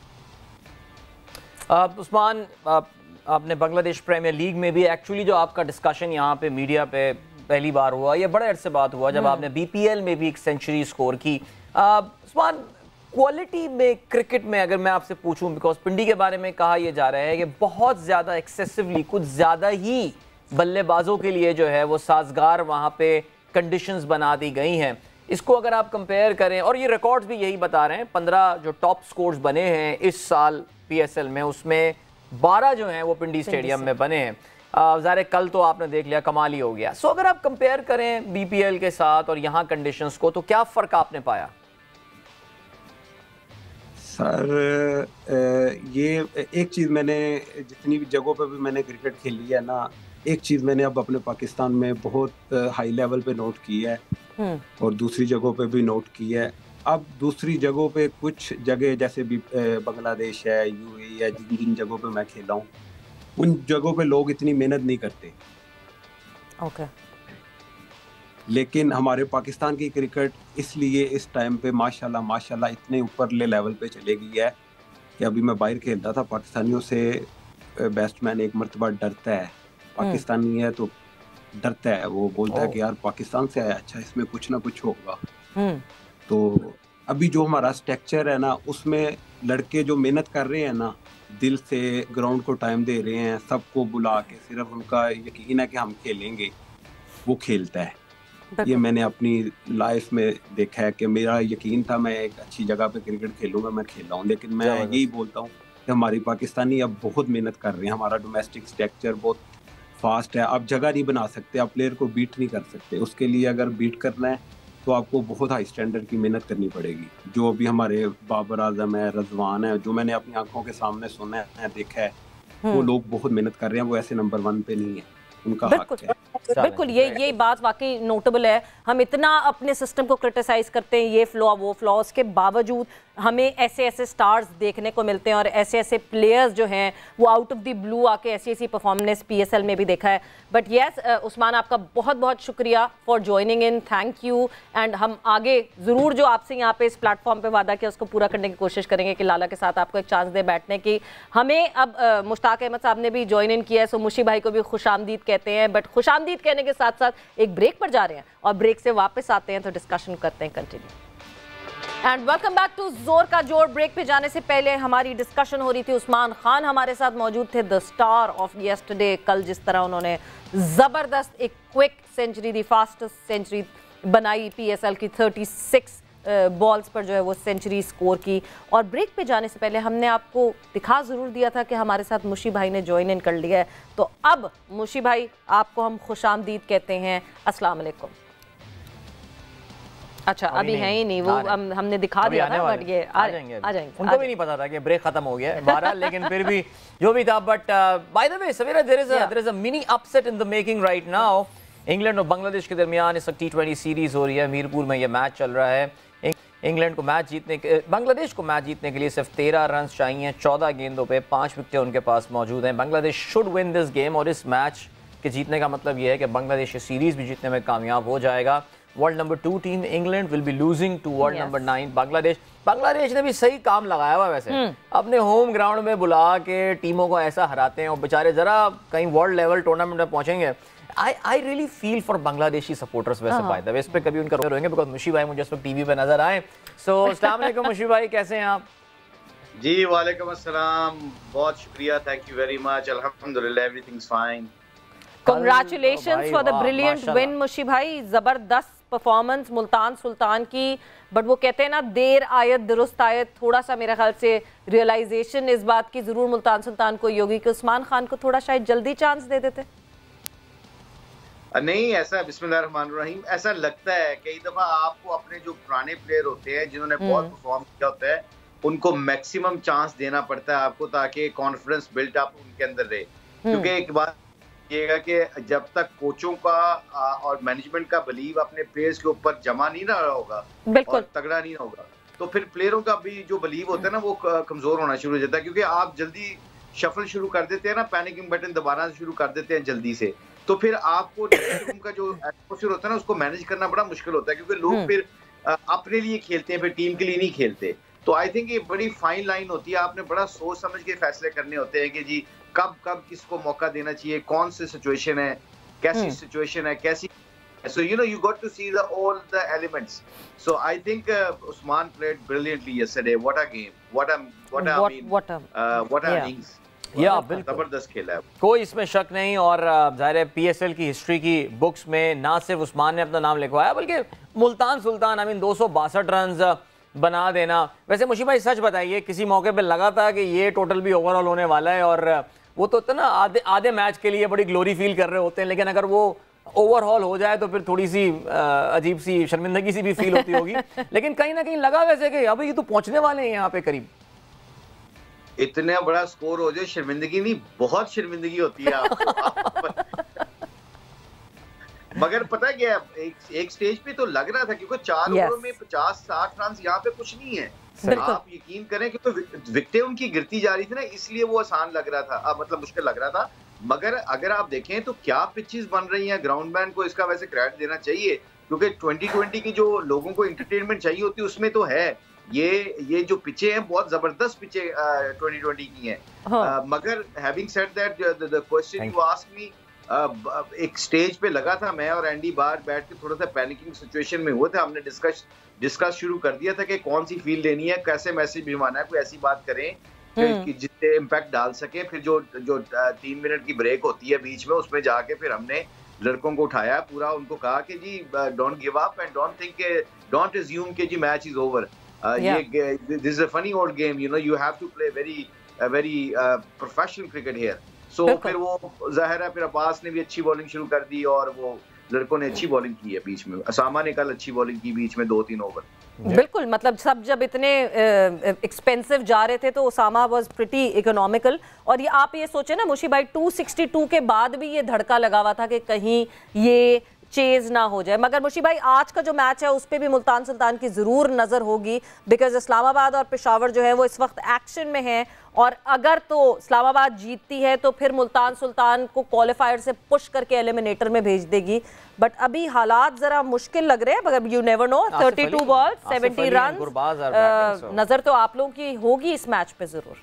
आप उस्मान, आप, आपने बांग्लादेश प्रीमियर लीग में भी एक्चुअली जो आपका डिस्कशन यहाँ पे मीडिया पे पहली बार हुआ, ये बड़े अरसे बात हुआ जब आपने बीपीएल में भी एक सेंचुरी स्कोर की। उस्मान, क्वालिटी में क्रिकेट में अगर मैं आपसे पूछूं, बिकॉज पिंडी के बारे में कहा यह जा रहा है कि बहुत ज़्यादा एक्सेसिवली, कुछ ज़्यादा ही बल्लेबाजों के लिए जो है वो साजगार वहाँ पे कंडीशंस बना दी गई हैं। इसको अगर आप कंपेयर करें, और ये रिकॉर्ड्स भी यही बता रहे हैं, पंद्रह जो टॉप स्कोर्स बने हैं इस साल पीएसएल में, उसमें बारह जो हैं वो पिंडी स्टेडियम में बने हैं। ज़ाहिर कल तो आपने देख लिया, कमाल ही हो गया। सो अगर आप कंपेयर करें बीपीएल के साथ और यहाँ कंडीशंस को, तो क्या फ़र्क आपने पाया? सर ये एक चीज़ मैंने, जितनी भी जगहों पे भी मैंने क्रिकेट खेली है ना, एक चीज़ मैंने अब अपने पाकिस्तान में बहुत हाई लेवल पे नोट की है और दूसरी जगहों पे भी नोट की है। अब दूसरी जगहों पे कुछ जगह जैसे भी बांग्लादेश है, यूएई है, जिन जिन जगहों पे मैं खेला हूँ, उन जगहों पे लोग इतनी मेहनत नहीं करते। ओके। लेकिन हमारे पाकिस्तान की क्रिकेट इसलिए इस टाइम पे माशाल्लाह माशाल्लाह इतने ऊपर ले लेवल पे चले गई है कि अभी मैं बाहर खेलता था, पाकिस्तानियों से बैट्समैन एक मरतबा डरता है। पाकिस्तानी है तो डरता है, वो बोलता है कि यार पाकिस्तान से आया, अच्छा इसमें कुछ ना कुछ होगा। तो अभी जो हमारा स्ट्रक्चर है ना, उसमें लड़के जो मेहनत कर रहे हैं ना, दिल से ग्राउंड को टाइम दे रहे हैं, सबको बुला के, सिर्फ उनका यकीन है कि हम खेलेंगे, वो खेलता है। ये मैंने अपनी लाइफ में देखा है कि मेरा यकीन था मैं एक अच्छी जगह पे क्रिकेट खेलूंगा, मैं खेला हूँ। लेकिन मैं यही बोलता हूँ कि हमारी पाकिस्तानी अब बहुत मेहनत कर रहे हैं। हमारा डोमेस्टिक स्ट्रक्चर बहुत फास्ट है, आप जगह नहीं बना सकते, आप प्लेयर को बीट नहीं कर सकते। उसके लिए अगर बीट करना है तो आपको बहुत हाई स्टैंडर्ड की मेहनत करनी पड़ेगी। जो अभी हमारे बाबर आजम है, रजवान है, जो मैंने अपनी आंखों के सामने सुना है, देखा है, वो लोग बहुत मेहनत कर रहे हैं। वो ऐसे नंबर वन पे नहीं है, उनका हक है। बिल्कुल, ये ये बात वाकई नोटेबल है। हम इतना अपने सिस्टम को क्रिटिसाइज करते हैं, ये फ्लॉ वो फ्लॉ, उसके बावजूद हमें ऐसे ऐसे स्टार्स देखने को मिलते हैं और ऐसे ऐसे प्लेयर्स जो हैं वो आउट ऑफ द ब्लू आके ऐसी ऐसी परफॉर्मेंस पीएसएल में भी देखा है। बट येस उस्मान, आपका बहुत बहुत शुक्रिया for joining in, thank you. And हम आगे ज़रूर जो आपसे यहाँ पे इस प्लेटफॉर्म पे वादा किया उसको पूरा करने की कोशिश करेंगे कि लाला के साथ आपको एक चांस दे बैठने की। हमें अब uh, मुश्ताक अहमद साहब ने भी ज्वाइन इन किया है, सो मुशी भाई को भी खुशामदीद कहते हैं। बट खुशामदीद कहने के साथ साथ एक ब्रेक पर जा रहे हैं और ब्रेक से वापस आते हैं तो डिस्कशन करते हैं continue. And welcome back to Zor ka जोर। ब्रेक पे जाने से पहले हमारी डिस्कशन हो रही थी, उस्मान खान हमारे साथ मौजूद थे, द स्टार ऑफ यस्टरडे। कल जिस तरह उन्होंने जबरदस्त एक quick century, the fastest century बनाई पीएसएल की, छत्तीस बॉल्स पर जो है वो सेंचुरी स्कोर की। और ब्रेक पे जाने से पहले हमने आपको दिखा जरूर दिया था कि हमारे साथ मुशी भाई ने ज्वाइन इन कर लिया है। तो अब मुशी भाई, आपको हम खुशामदीद कहते हैं, अस्सलाम वालेकुम। अच्छा, अभी है ही नहीं वो, हम हमने दिखा दिया था, बट ये आ जाएंगे आ जाएंगे उनको भी नहीं पता था कि ब्रेक खत्म हो गया है बहरहाल, लेकिन फिर भी जो भी था। But by the way Sawera, there is a there is a mini upset in the making right now. England और बांग्लादेश के दरमियान इस वक्त टी ट्वेंटी सीरीज हो रही है, मीरपुर में ये मैच चल रहा है। इंग्लैंड को मैच जीतने के बांग्लादेश को मैच जीतने के लिए सिर्फ तेरह रन चाहिए, चौदह गेंदों पे पांच विकेटें उनके पास मौजूद हैं। Bangladesh should win this game, और इस मैच के जीतने का मतलब यह है कि बांग्लादेश सीरीज भी जीतने में कामयाब हो जाएगा। World number two team England will be losing to world number nine Bangladesh. Bangladesh ने भी सही काम लगाया हुआ वैसे, अपने होम ग्राउंड में बुला के टीमों को ऐसा हराते हैं, और बेचारे जरा कहीं वर्ल्ड लेवल टूर्नामेंट में पहुंचेंगे। I I really feel for Bangladeshi supporters वैसे बाय द वे, इस पे कभी उनका रोएंगे बिकॉज मुशी भाई मुझे इस वक्त टीवी पे नजर आए। सो अस्सलाम वालेकुम मुशी भाई, कैसे हैं आप? जी वालेकुम अस्सलाम, बहुत शुक्रिया, थैंक यू वेरी मच, अल्हम्दुलिल्लाह everything's fine. Congratulations for the brilliant win Mushi भाई, जबरदस्त परफॉर्मेंस मुल्तान सुल्तान की। बट वो कहते हैं ना, देर आयत दुरुस्त आयत, थोड़ा सा मेरे ख्याल से रियलाइजेशन इस बात की जरूर मुल्तान सुल्तान को योगी कि उस्मान खान को थोड़ा शायद जल्दी चांस दे देते। नहीं, ऐसा बिस्मिल्लाहिर्रहमानिर्रहीम ऐसा लगता है कई दफा आपको अपने जो पुराने प्लेयर होते हैं जिन्होंने बहुत परफॉर्म किया होता है, उनको मैक्सिमम चांस देना पड़ता है आपको, ताकि कॉन्फिडेंस बिल्ट अप उनके अंदर रहे। क्योंकि एक बात ये कि जब तक कोचों का और मैनेजमेंट का बिलीव अपने प्लेयर्स के ऊपर जमा नहीं ना होगा और तगड़ा नहीं होगा, तो फिर प्लेयरों का भी जो बिलीव होता है ना वो कमजोर होना शुरू हो जाता है, क्योंकि आप जल्दी शफल शुरू कर देते हैं ना, पैनिकिंग बटन दबाना शुरू कर देते हैं जल्दी से, तो फिर आपको ड्रेसिंग रूम का जो एटमॉस्फेयर होता है ना उसको मैनेज करना बड़ा मुश्किल होता है, क्योंकि लोग फिर अपने लिए खेलते हैं, फिर टीम के लिए नहीं खेलते। तो आई थिंक ये बड़ी फाइन लाइन होती है, आपने बड़ा सोच समझ के फैसले करने होते हैं कि जी कब कब किसको मौका देना चाहिए, कौन सी सिचुएशन है, कैसी सिचुएशन है, कैसी। So you know you got to see the all the elements. So I think uh, Usman played brilliantly yesterday. What a game! What a what a what, I mean, what a uh, what a yeah. innings. या बिल्कुल जबरदस्त खेला है, कोई इसमें शक नहीं। और ज़ाहिर है पीएसएल की हिस्ट्री की बुक्स में ना सिर्फ उस्मान ने अपना नाम लिखवाया बल्कि मुल्तान सुल्तान आई मीन दो सौ बासठ रन बना देना। वैसे मुशी भाई सच बताइए, किसी मौके पे लगा था कि ये टोटल भी ओवरऑल होने वाला है, और वो तो ना आधे आधे मैच के लिए बड़ी ग्लोरी फील कर रहे होते हैं, लेकिन अगर वो ओवरऑल हो जाए तो फिर थोड़ी सी अजीब सी शर्मिंदगी सी भी फील होती होगी। लेकिन कहीं ना कहीं लगा वैसे कि अभी ये तो पहुंचने वाले हैं यहाँ पे करीब। इतना बड़ा स्कोर हो जाए शर्मिंदगी नहीं, बहुत शर्मिंदगी होती है आपको। मगर पता है क्या, एक, एक स्टेज पे तो लग रहा था, क्योंकि चार yes. ओवरों में पचास साठ रन यहाँ पे कुछ नहीं है। आप यकीन करें कि तो विकेटें उनकी गिरती जा रही थी ना, इसलिए वो आसान लग रहा था, अब मतलब मुश्किल लग रहा था। मगर अगर आप देखें तो क्या पिचेस बन रही हैं, ग्राउंडमैन को इसका वैसे क्रेडिट देना चाहिए, क्योंकि ट्वेंटी ट्वेंटी की जो लोगों को एंटरटेनमेंट चाहिए होती है उसमें तो है। ये ये जो पिचे हैं बहुत जबरदस्त पिचे ट्वेंटी ट्वेंटी की हैं। हाँ। मगर having said that the question you asked me, एक स्टेज पे लगा था, मैं और एंडी बाहर बैठ के थोड़ा सा पैनिकिंग सिचुएशन में हुए थे, हमने डिस्कस डिस्कस शुरू कर दिया था कि कौन सी फील्ड लेनी है, कैसे मैसेज भिजवाना है, कोई ऐसी बात करें कि जिससे इम्पैक्ट डाल सके। फिर जो जो तीन मिनट की ब्रेक होती है बीच में, उसमें जाके फिर हमने लड़कों को उठाया पूरा, उनको कहा कि जी don't give up and don't think, don't assume कि जी मैच इज ओवर, ये this is a funny old game, you know you have to play very very professional cricket here. So फिर वो जाहिर है फिर अब्बास ने भी अच्छी बॉलिंग शुरू कर दी, और वो लड़कों ने अच्छी बॉलिंग की है बीच में, असामा ने कल अच्छी बॉलिंग की बीच में दो तीन ओवर। बिल्कुल, मतलब सब जब इतने एक्सपेंसिव uh, जा रहे थे तो ओसामा वाज प्रिटी इकोनॉमिकल। और ये आप ये सोचे ना मुशी भाई, टू सिक्सटी टू के बाद भी ये धड़का लगा हुआ था कि कहीं ये चेज ना हो जाए। मगर मुशी भाई आज का जो मैच है उस पर भी मुल्तान सुल्तान की ज़रूर नज़र होगी, बिकॉज इस्लामाबाद और पेशावर जो है वो इस वक्त एक्शन में है, और अगर तो इस्लामाबाद जीतती है तो फिर मुल्तान सुल्तान को क्वालिफायर से पुश करके एलिमिनेटर में भेज देगी। बट अभी हालात जरा मुश्किल लग रहे हैं, मगर you never know. Thirty two ball seventy run, नज़र तो आप लोगों की होगी इस मैच पे ज़रूर।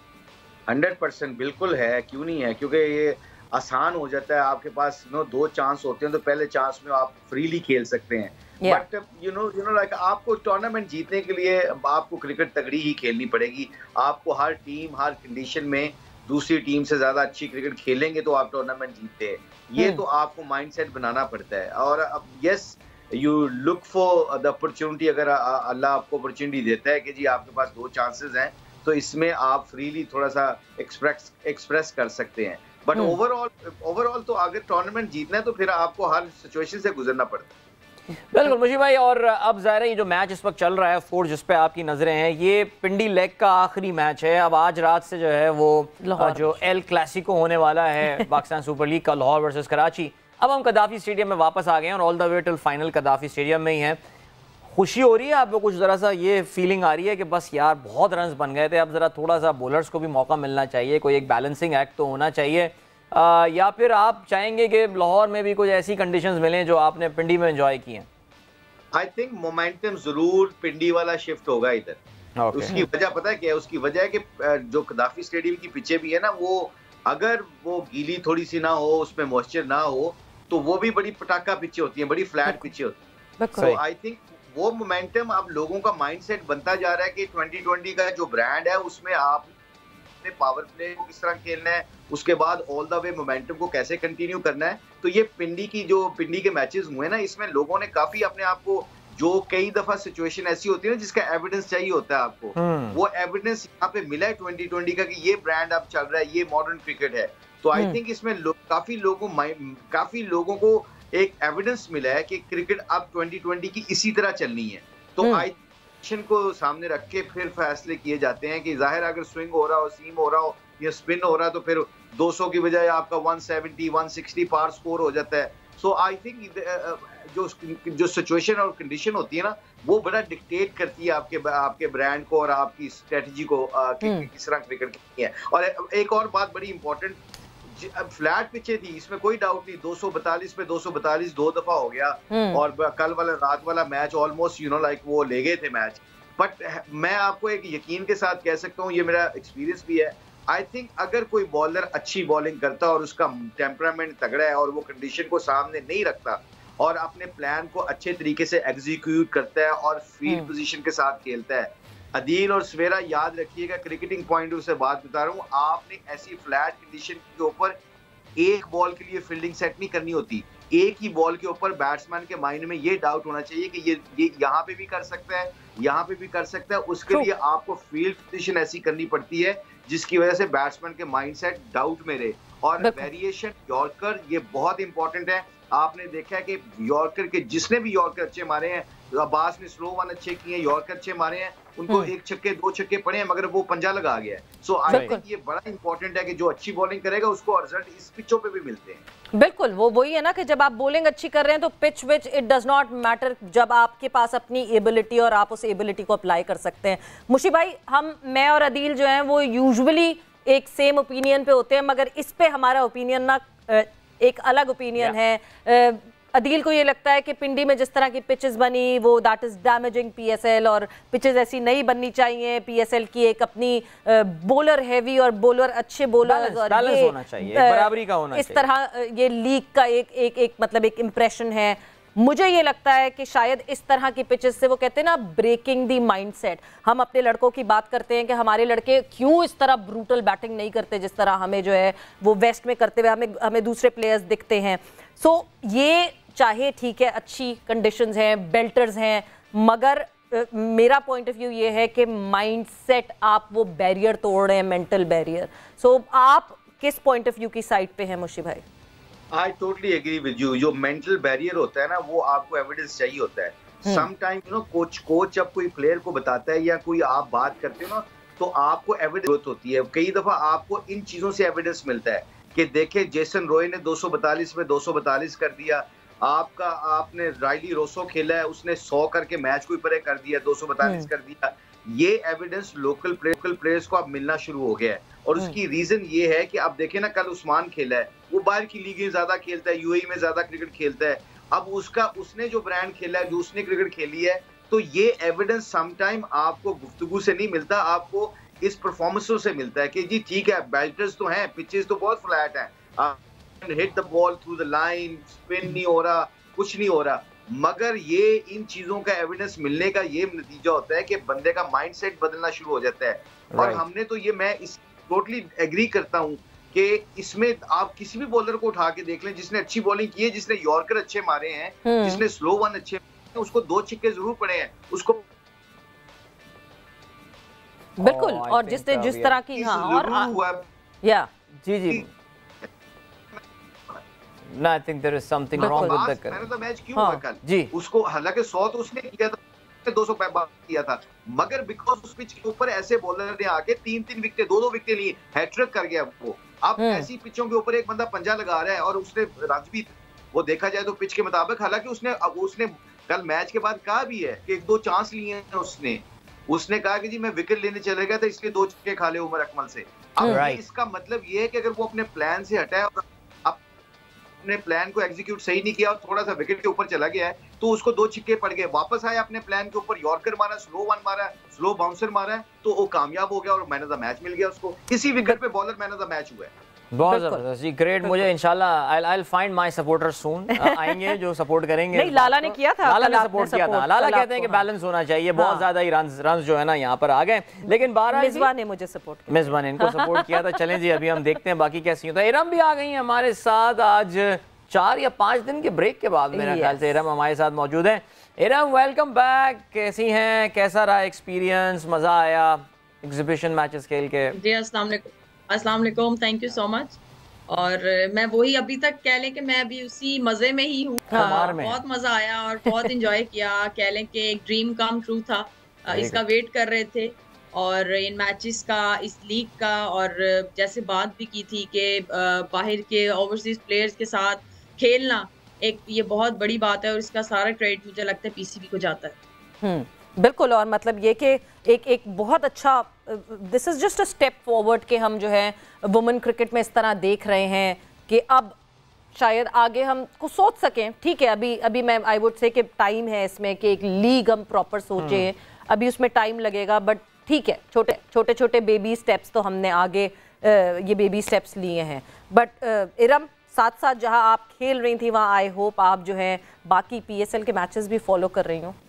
हंड्रेड परसेंट बिल्कुल है, क्यों नहीं है, क्योंकि ये आसान हो जाता है, आपके पास नो दो चांस होते हैं तो पहले चांस में आप फ्रीली खेल सकते हैं। But you know you know like आपको टूर्नामेंट जीतने के लिए आपको क्रिकेट तगड़ी ही खेलनी पड़ेगी। आपको हर टीम हर कंडीशन में दूसरी टीम से ज्यादा अच्छी क्रिकेट खेलेंगे तो आप टूर्नामेंट जीतते हैं, ये hmm. तो आपको माइंडसेट बनाना पड़ता है। और अब yes you look for the opportunity, अगर अल्लाह आपको अपॉर्चुनिटी देता है कि जी आपके पास दो चांसेस हैं तो इसमें आप फ्रीली थोड़ा सा एक्सप्रेस एक्सप्रेस कर सकते हैं। बट ओवरऑल ओवरऑल तो अगर टूर्नामेंट जीतना है तो फिर आपको हर सिचुएशन से गुजरना पड़ता है। बिल्कुल मुशी भाई, और अब ज़ाहिर है ये जो मैच इस वक्त चल रहा है फोर्स जिस पे आपकी नज़रें हैं, ये पिंडी लेग का आखिरी मैच है। अब आज रात से जो है वो जो एल क्लासिको होने वाला है पाकिस्तान सुपर लीग का, लाहौर वर्सेस कराची। अब हम कदाफी स्टेडियम में वापस आ गए हैं और all the way till final Gaddafi stadium में ही है। खुशी हो रही है आपको, कुछ ज़रा सा ये फीलिंग आ रही है कि बस यार बहुत रन बन गए थे, अब ज़रा थोड़ा सा बॉलर्स को भी मौका मिलना चाहिए, कोई एक बैलेंसिंग एक्ट तो होना चाहिए, आ, या फिर आप चाहेंगे कि लाहौर में भी कुछ ऐसी कंडीशंस मिलें जो आपने पिंडी में एंजॉय की हैं? आई थिंक मोमेंटम जरूर पिंडी वाला शिफ्ट होगा इधर। okay. उसकी वजह पता है क्या है? उसकी वजह है कि जो कदाफी स्टेडियम की पिचे भी है ना, वो अगर वो गीली थोड़ी सी ना हो, उसमें मॉइस्चर ना हो, तो वो भी बड़ी पटाखा पिचे होती हैं, बड़ी फ्लैट पिचे होती हैं। तो आई थिंक वो मोमेंटम अब लोगों का माइंडसेट बनता जा रहा है कि ट्वेंटी ट्वेंटी का जो ब्रांड है उसमें आप पावर प्ले को किस तरह खेलना है, उसके बाद ऑल द वे मोमेंटम को कैसे कंटिन्यू करना है। तो ये पिंडी की जो पिंडी के मैचेस हुए ना, इसमें लोगों ने काफी अपने आप को, जो कई दफा सिचुएशन ऐसी होती है ना जिसका एविडेंस चाहिए होता है आपको, वो एविडेंस यहाँ पे मिला है ट्वेंटी ट्वेंटी का कि ये ब्रांड अब चल रहा है, ये मॉडर्न क्रिकेट है। तो आई थिंक इसमें लो, काफी लोगों काफी लोगों को एक एविडेंस मिला है कि क्रिकेट अब ट्वेंटी ट्वेंटी की इसी तरह चलनी है। तो आई को सामने रख के फिर फैसले किए जाते हैं कि जाहिर अगर स्विंग हो रहा हो, सीम हो रहा हो या स्पिन हो रहा है तो फिर दो सौ की बजाय आपका one seventy one sixty par score हो जाता है। सो आई थिंक जो जो सिचुएशन और कंडीशन होती है ना, वो बड़ा डिक्टेट करती है आपके आपके ब्रांड को और आपकी स्ट्रेटजी को आ, कि, कि, किस तरह क्रिकेट की है। और एक और बात बड़ी इंपॉर्टेंट, फ्लैट पिचे थी, इसमें कोई डाउट नहीं, दो सौ बतालीस पे दो सौ बतालीस दो दफा हो गया और कल वाला रात वाला match almost you know like वो ले गए थे मैच। बट मैं आपको एक यकीन के साथ कह सकता हूँ, ये मेरा एक्सपीरियंस भी है, आई थिंक अगर कोई बॉलर अच्छी बॉलिंग करता है और उसका टेम्परामेंट तगड़ा है और वो कंडीशन को सामने नहीं रखता और अपने प्लान को अच्छे तरीके से एग्जीक्यूट करता है और फील्ड पोजीशन के साथ खेलता है, अदील और सवेरा याद रखिएगा, क्रिकेटिंग पॉइंट से बात बता रहा हूँ, आपने ऐसी फ्लैट कंडीशन के ऊपर एक बॉल के लिए फील्डिंग सेट नहीं करनी होती। एक ही बॉल के ऊपर बैट्समैन के माइंड में ये डाउट होना चाहिए कि ये ये यहाँ पे भी कर सकता है, यहाँ पे भी कर सकता है। उसके लिए आपको फील्ड पोजीशन ऐसी करनी पड़ती है जिसकी वजह से बैट्समैन के माइंडसेट डाउट में रहे। और वेरिएशन यॉर्कर ये बहुत इंपॉर्टेंट है। आपने देखा है कि यॉर्कर के जिसने भी यॉर्कर अच्छे मारे हैं, अब्बास ने स्लो वन अच्छे किए हैं, यॉर्कर अच्छे मारे हैं, उनको एक छक्के दो छक्के पड़े हैं मगर वो पंजा लगा गया है। सो आई थिंक ये बड़ा इंपॉर्टेंट है कि जो अच्छी बॉलिंग करेगा उसको रिजल्ट इस पिचों पे भी मिलते हैं। बिल्कुल, वो वही है ना कि जब आप बॉलिंग अच्छी कर रहे हैं तो pitch which it does not matter, जब आपके पास अपनी एबिलिटी और आप उस एबिलिटी को अप्लाई कर सकते हैं। मुशी भाई, हम मैं और अदील जो हैं वो यूजुअली एक सेम ओपिनियन पे होते हैं, मगर इस पे हमारा ओपिनियन ना एक अलग ओपिनियन है। अदील को ये लगता है कि पिंडी में जिस तरह की पिचेस बनी वो दैट इज डैमेजिंग पीएसएल, और पिचेस ऐसी नहीं बननी चाहिए। पीएसएल की एक अपनी बॉलर हैवी और बॉलर अच्छे बॉलर्स और बैलेंस ये होना चाहिए, बराबरी का होना इस चाहिए। तरह ये लीग का एक एक एक मतलब एक इंप्रेशन है। मुझे ये लगता है कि शायद इस तरह की पिचेस से, वो कहते हैं ना ब्रेकिंग दी माइंडसेट, हम अपने लड़कों की बात करते हैं कि हमारे लड़के क्यों इस तरह ब्रूटल बैटिंग नहीं करते जिस तरह हमें जो है वो वेस्ट में करते हुए हमें हमें दूसरे प्लेयर्स दिखते हैं। सो ये चाहे ठीक है अच्छी कंडीशंस हैं, बेल्टर्स हैं, मगर uh, मेरा पॉइंट ऑफ व्यू ये है कि माइंडसेट आप वो बैरियर तोड़ रहे हैं, मेंटल बैरियर। सो आप किस पॉइंट ऑफ व्यू की साइड पे हैं मुशी भाई? I totally agree with you. जो मेंटल बैरियर होता है ना वो आपको एविडेंस चाहिए होता है। Some time you know coach coach जब कोई प्लेयर को बताता है या कोई आप बात करते हो ना तो आपको एविडेंस होती है। कई दफा आपको इन चीजों से एविडेंस मिलता है कि देखे जेसन रॉय ने दो सौ बतालीस में दो सौ बतालीस कर दिया, आपका आपने राइली रोसो खेला है उसने सौ करके मैच को परे कर दिया, दो सौ बतालीस कर दिया। ये एविडेंस लोकल लोकल प्लेयर्स को अब मिलना शुरू हो गया है और उसकी रीजन ये है कि अब देखें ना, कल उस्मान खेला है, वो बाहर की लीगें ज्यादा खेलता है, यूएई में ज्यादा क्रिकेट खेलता है। अब उसका उसने जो ब्रांड खेला है, जो उसने क्रिकेट खेली है, तो ये एविडेंस समटाइम आपको गुफ्तगू से नहीं मिलता, आपको इस परफॉर्मेंसों से मिलता है कि जी ठीक है बैल्टर्स तो हैं, पिचेस तो बहुत फ्लैट हैं, hit the ball through the line, spin नहीं हो रहा, कुछ नहीं हो रहा, मगर ये इन चीजों का एविडेंस मिलने का ये नतीजा होता है कि बंदे का माइंडसेट बदलना शुरू हो जाता है। right. और हमने तो ये मैं इस टोटली एग्री करता हूँ कि इसमें आप किसी भी बॉलर को उठा के देख लें जिसने अच्छी बॉलिंग की है, जिसने यॉर्कर अच्छे मारे हैं, जिसने स्लो वन अच्छे मारे हैं, उसको दो छिक्के जरूर पड़े हैं उसको। बिल्कुल, और जिसने जिस तरह की हाँ और या जी जी No, I think there is something wrong with the मैंने तो मैच क्यों हुआ कल जी उसको, हालांकि सौ तो उसने किया था, दो सौ किया था, मगर बिकॉज उस पिच के ऊपर ऐसे बॉलर ने आके तीन तीन विकेट दो दो विकेट लिए, हैट्रिक कर गया वो। अब ऐसी पिचों के ऊपर एक बंदा पंजा लगा रहा है और उसने रन भी, वो देखा जाए तो पिच के मुताबिक, हालांकि उसने अब उसने कल मैच के बाद कहा भी है कि एक दो चांस लिए हैं उसने उसने कहा कि जी मैं विकेट लेने चले गया था इसलिए दो छक्के खा ले उमर अकमल से। अब इसका मतलब ये है कि अगर वो अपने प्लान से हटा है और अपने प्लान को एग्जीक्यूट सही नहीं किया और थोड़ा सा विकेट के ऊपर चला गया है तो उसको दो छिक्के पड़ गए, वापस आया अपने प्लान के ऊपर, यॉर्कर मारा, स्लो वन मारा, स्लो बाउंसर मारा है, तो वो कामयाब हो गया और मैन ऑफ द मैच मिल गया उसको। इसी विकेट पे bowler man of the match हुआ है। बहुत जबरदस्त जी, ग्रेट। मुझे इंशाल्लाह I will find my supporters soon, आएंगे जो सपोर्ट करेंगे। नहीं, लाला ने किया था, लाला ने सपोर्ट किया था। लाला कहते हैं कि बैलेंस होना चाहिए, बहुत ज्यादा ही रन्स रन्स जो है ना यहाँ पर आ गए, लेकिन बारह मिसबा ने मुझे सपोर्ट किया, मिसबा ने इनको सपोर्ट किया था। चलें जी, अभी हम देखते हैं बाकी कैसी होता है। इरम भी आ गई हैं हमारे साथ, आज चार या पांच दिन के ब्रेक के बाद मेरे ख्याल से इरम हमारे साथ मौजूद है। इरम वेलकम बैक, कैसी हैं, कैसा रहा एक्सपीरियंस, मजा आया एग्जीबिशन मैचेस खेल के? जी अस्सलाम वालेकुम, अस्सलाम वालेकुम, थैंक यू सो मच। और मैं वही अभी तक कह लें कि मैं अभी उसी मजे में ही हूँ। बहुत मजा आया और बहुत इंजॉय किया, कह लें कि एक ड्रीम कम ट्रू था, इसका वेट कर रहे थे और इन मैचेस का, इस लीग का, और जैसे बात भी की थी कि बाहर के ओवरसीज प्लेयर्स के साथ खेलना एक ये बहुत बड़ी बात है और इसका सारा क्रेडिट मुझे लगता है पीसीबी को जाता है। हम्म बिल्कुल, और मतलब ये कि एक एक बहुत अच्छा, this is just a step forward कि हम जो है वुमेन क्रिकेट में इस तरह देख रहे हैं कि अब शायद आगे हम कुछ सोच सकें। ठीक है, अभी अभी मैं आई वुड से कि टाइम है इसमें कि एक लीग हम प्रॉपर सोचें, अभी उसमें टाइम लगेगा, बट ठीक है, छोटे छोटे छोटे बेबी स्टेप्स तो हमने आगे ये बेबी स्टेप्स लिए हैं। बट इरम, साथ साथ जहां आप खेल रही थी वहां आई होप आप जो है बाकी पीएसएल के मैचेस भी फॉलो कर रही हो।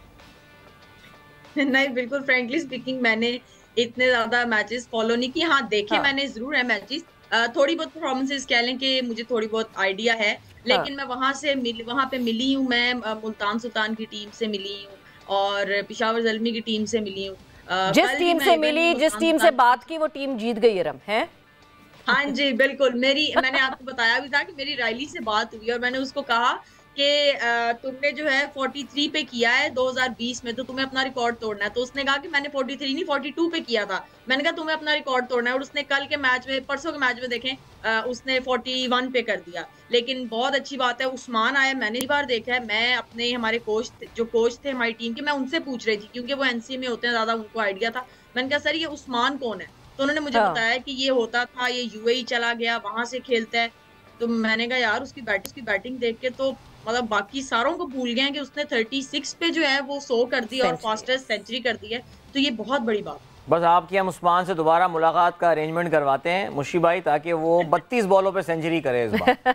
नहीं, बिल्कुल फ्रेंकली स्पीकिंग मैंने इतने ज्यादा मैचेस फॉलो नहीं किए। हाँ, देखे हाँ. मैंने जरूर है मैचेस, थोड़ी बहुत परफॉर्मेंसेस कह लें कि मुझे थोड़ी बहुत आइडिया है, लेकिन हाँ. मैं वहां से मिल वहां पे मिली हूँ, मैं मुल्तान सुल्तान की टीम से मिली हूँ और पेशावर ज़ल्मी की टीम से मिली हूँ। जिस टीम से मिली, जिस टीम से बात की, वो टीम जीत गई इरम है। हाँ जी बिल्कुल, मेरी मैंने आपको बताया भी था कि मेरी रायली से बात हुई और मैंने उसको कहा कि तुमने जो है तैंतालीस पे किया है दो हज़ार बीस में, तो तुम्हें अपना रिकॉर्ड तोड़ना है। तो उसने कहा कि मैंने तैंतालीस नहीं बयालीस पे किया था। मैंने कहा तुम्हें अपना रिकॉर्ड तोड़ना है, और उसने कल के मैच में, परसों के मैच में देखें, उसने इकतालीस पे कर दिया। लेकिन बहुत अच्छी बात है, उस्मान आया, मैंने बार देखा है, मैं अपने हमारे कोच जो कोच थे हमारी टीम के, मैं उनसे पूछ रही थी क्योंकि वो एनसीए में होते हैं, ज्यादा उनको आइडिया था। मैंने कहा सर ये उस्मान कौन है, तो उन्होंने मुझे हाँ। बताया कि ये होता था, ये यूएई चला गया, वहां से खेलता है। तो मैंने कहा यार उसकी बैट उसकी बैटिंग देख के तो मतलब बाकी सारों को भूल गए हैं कि उसने छत्तीस पे जो है वो सौ कर दी और फास्टेस्ट सेंचुरी कर दी है, तो ये बहुत बड़ी बात। बस आपकी हम उस्मान से दोबारा मुलाकात का अरेंजमेंट करवाते हैं मुशी भाई, ताकि वो बत्तीस बॉलों पे सेंचुरी करे इस बार।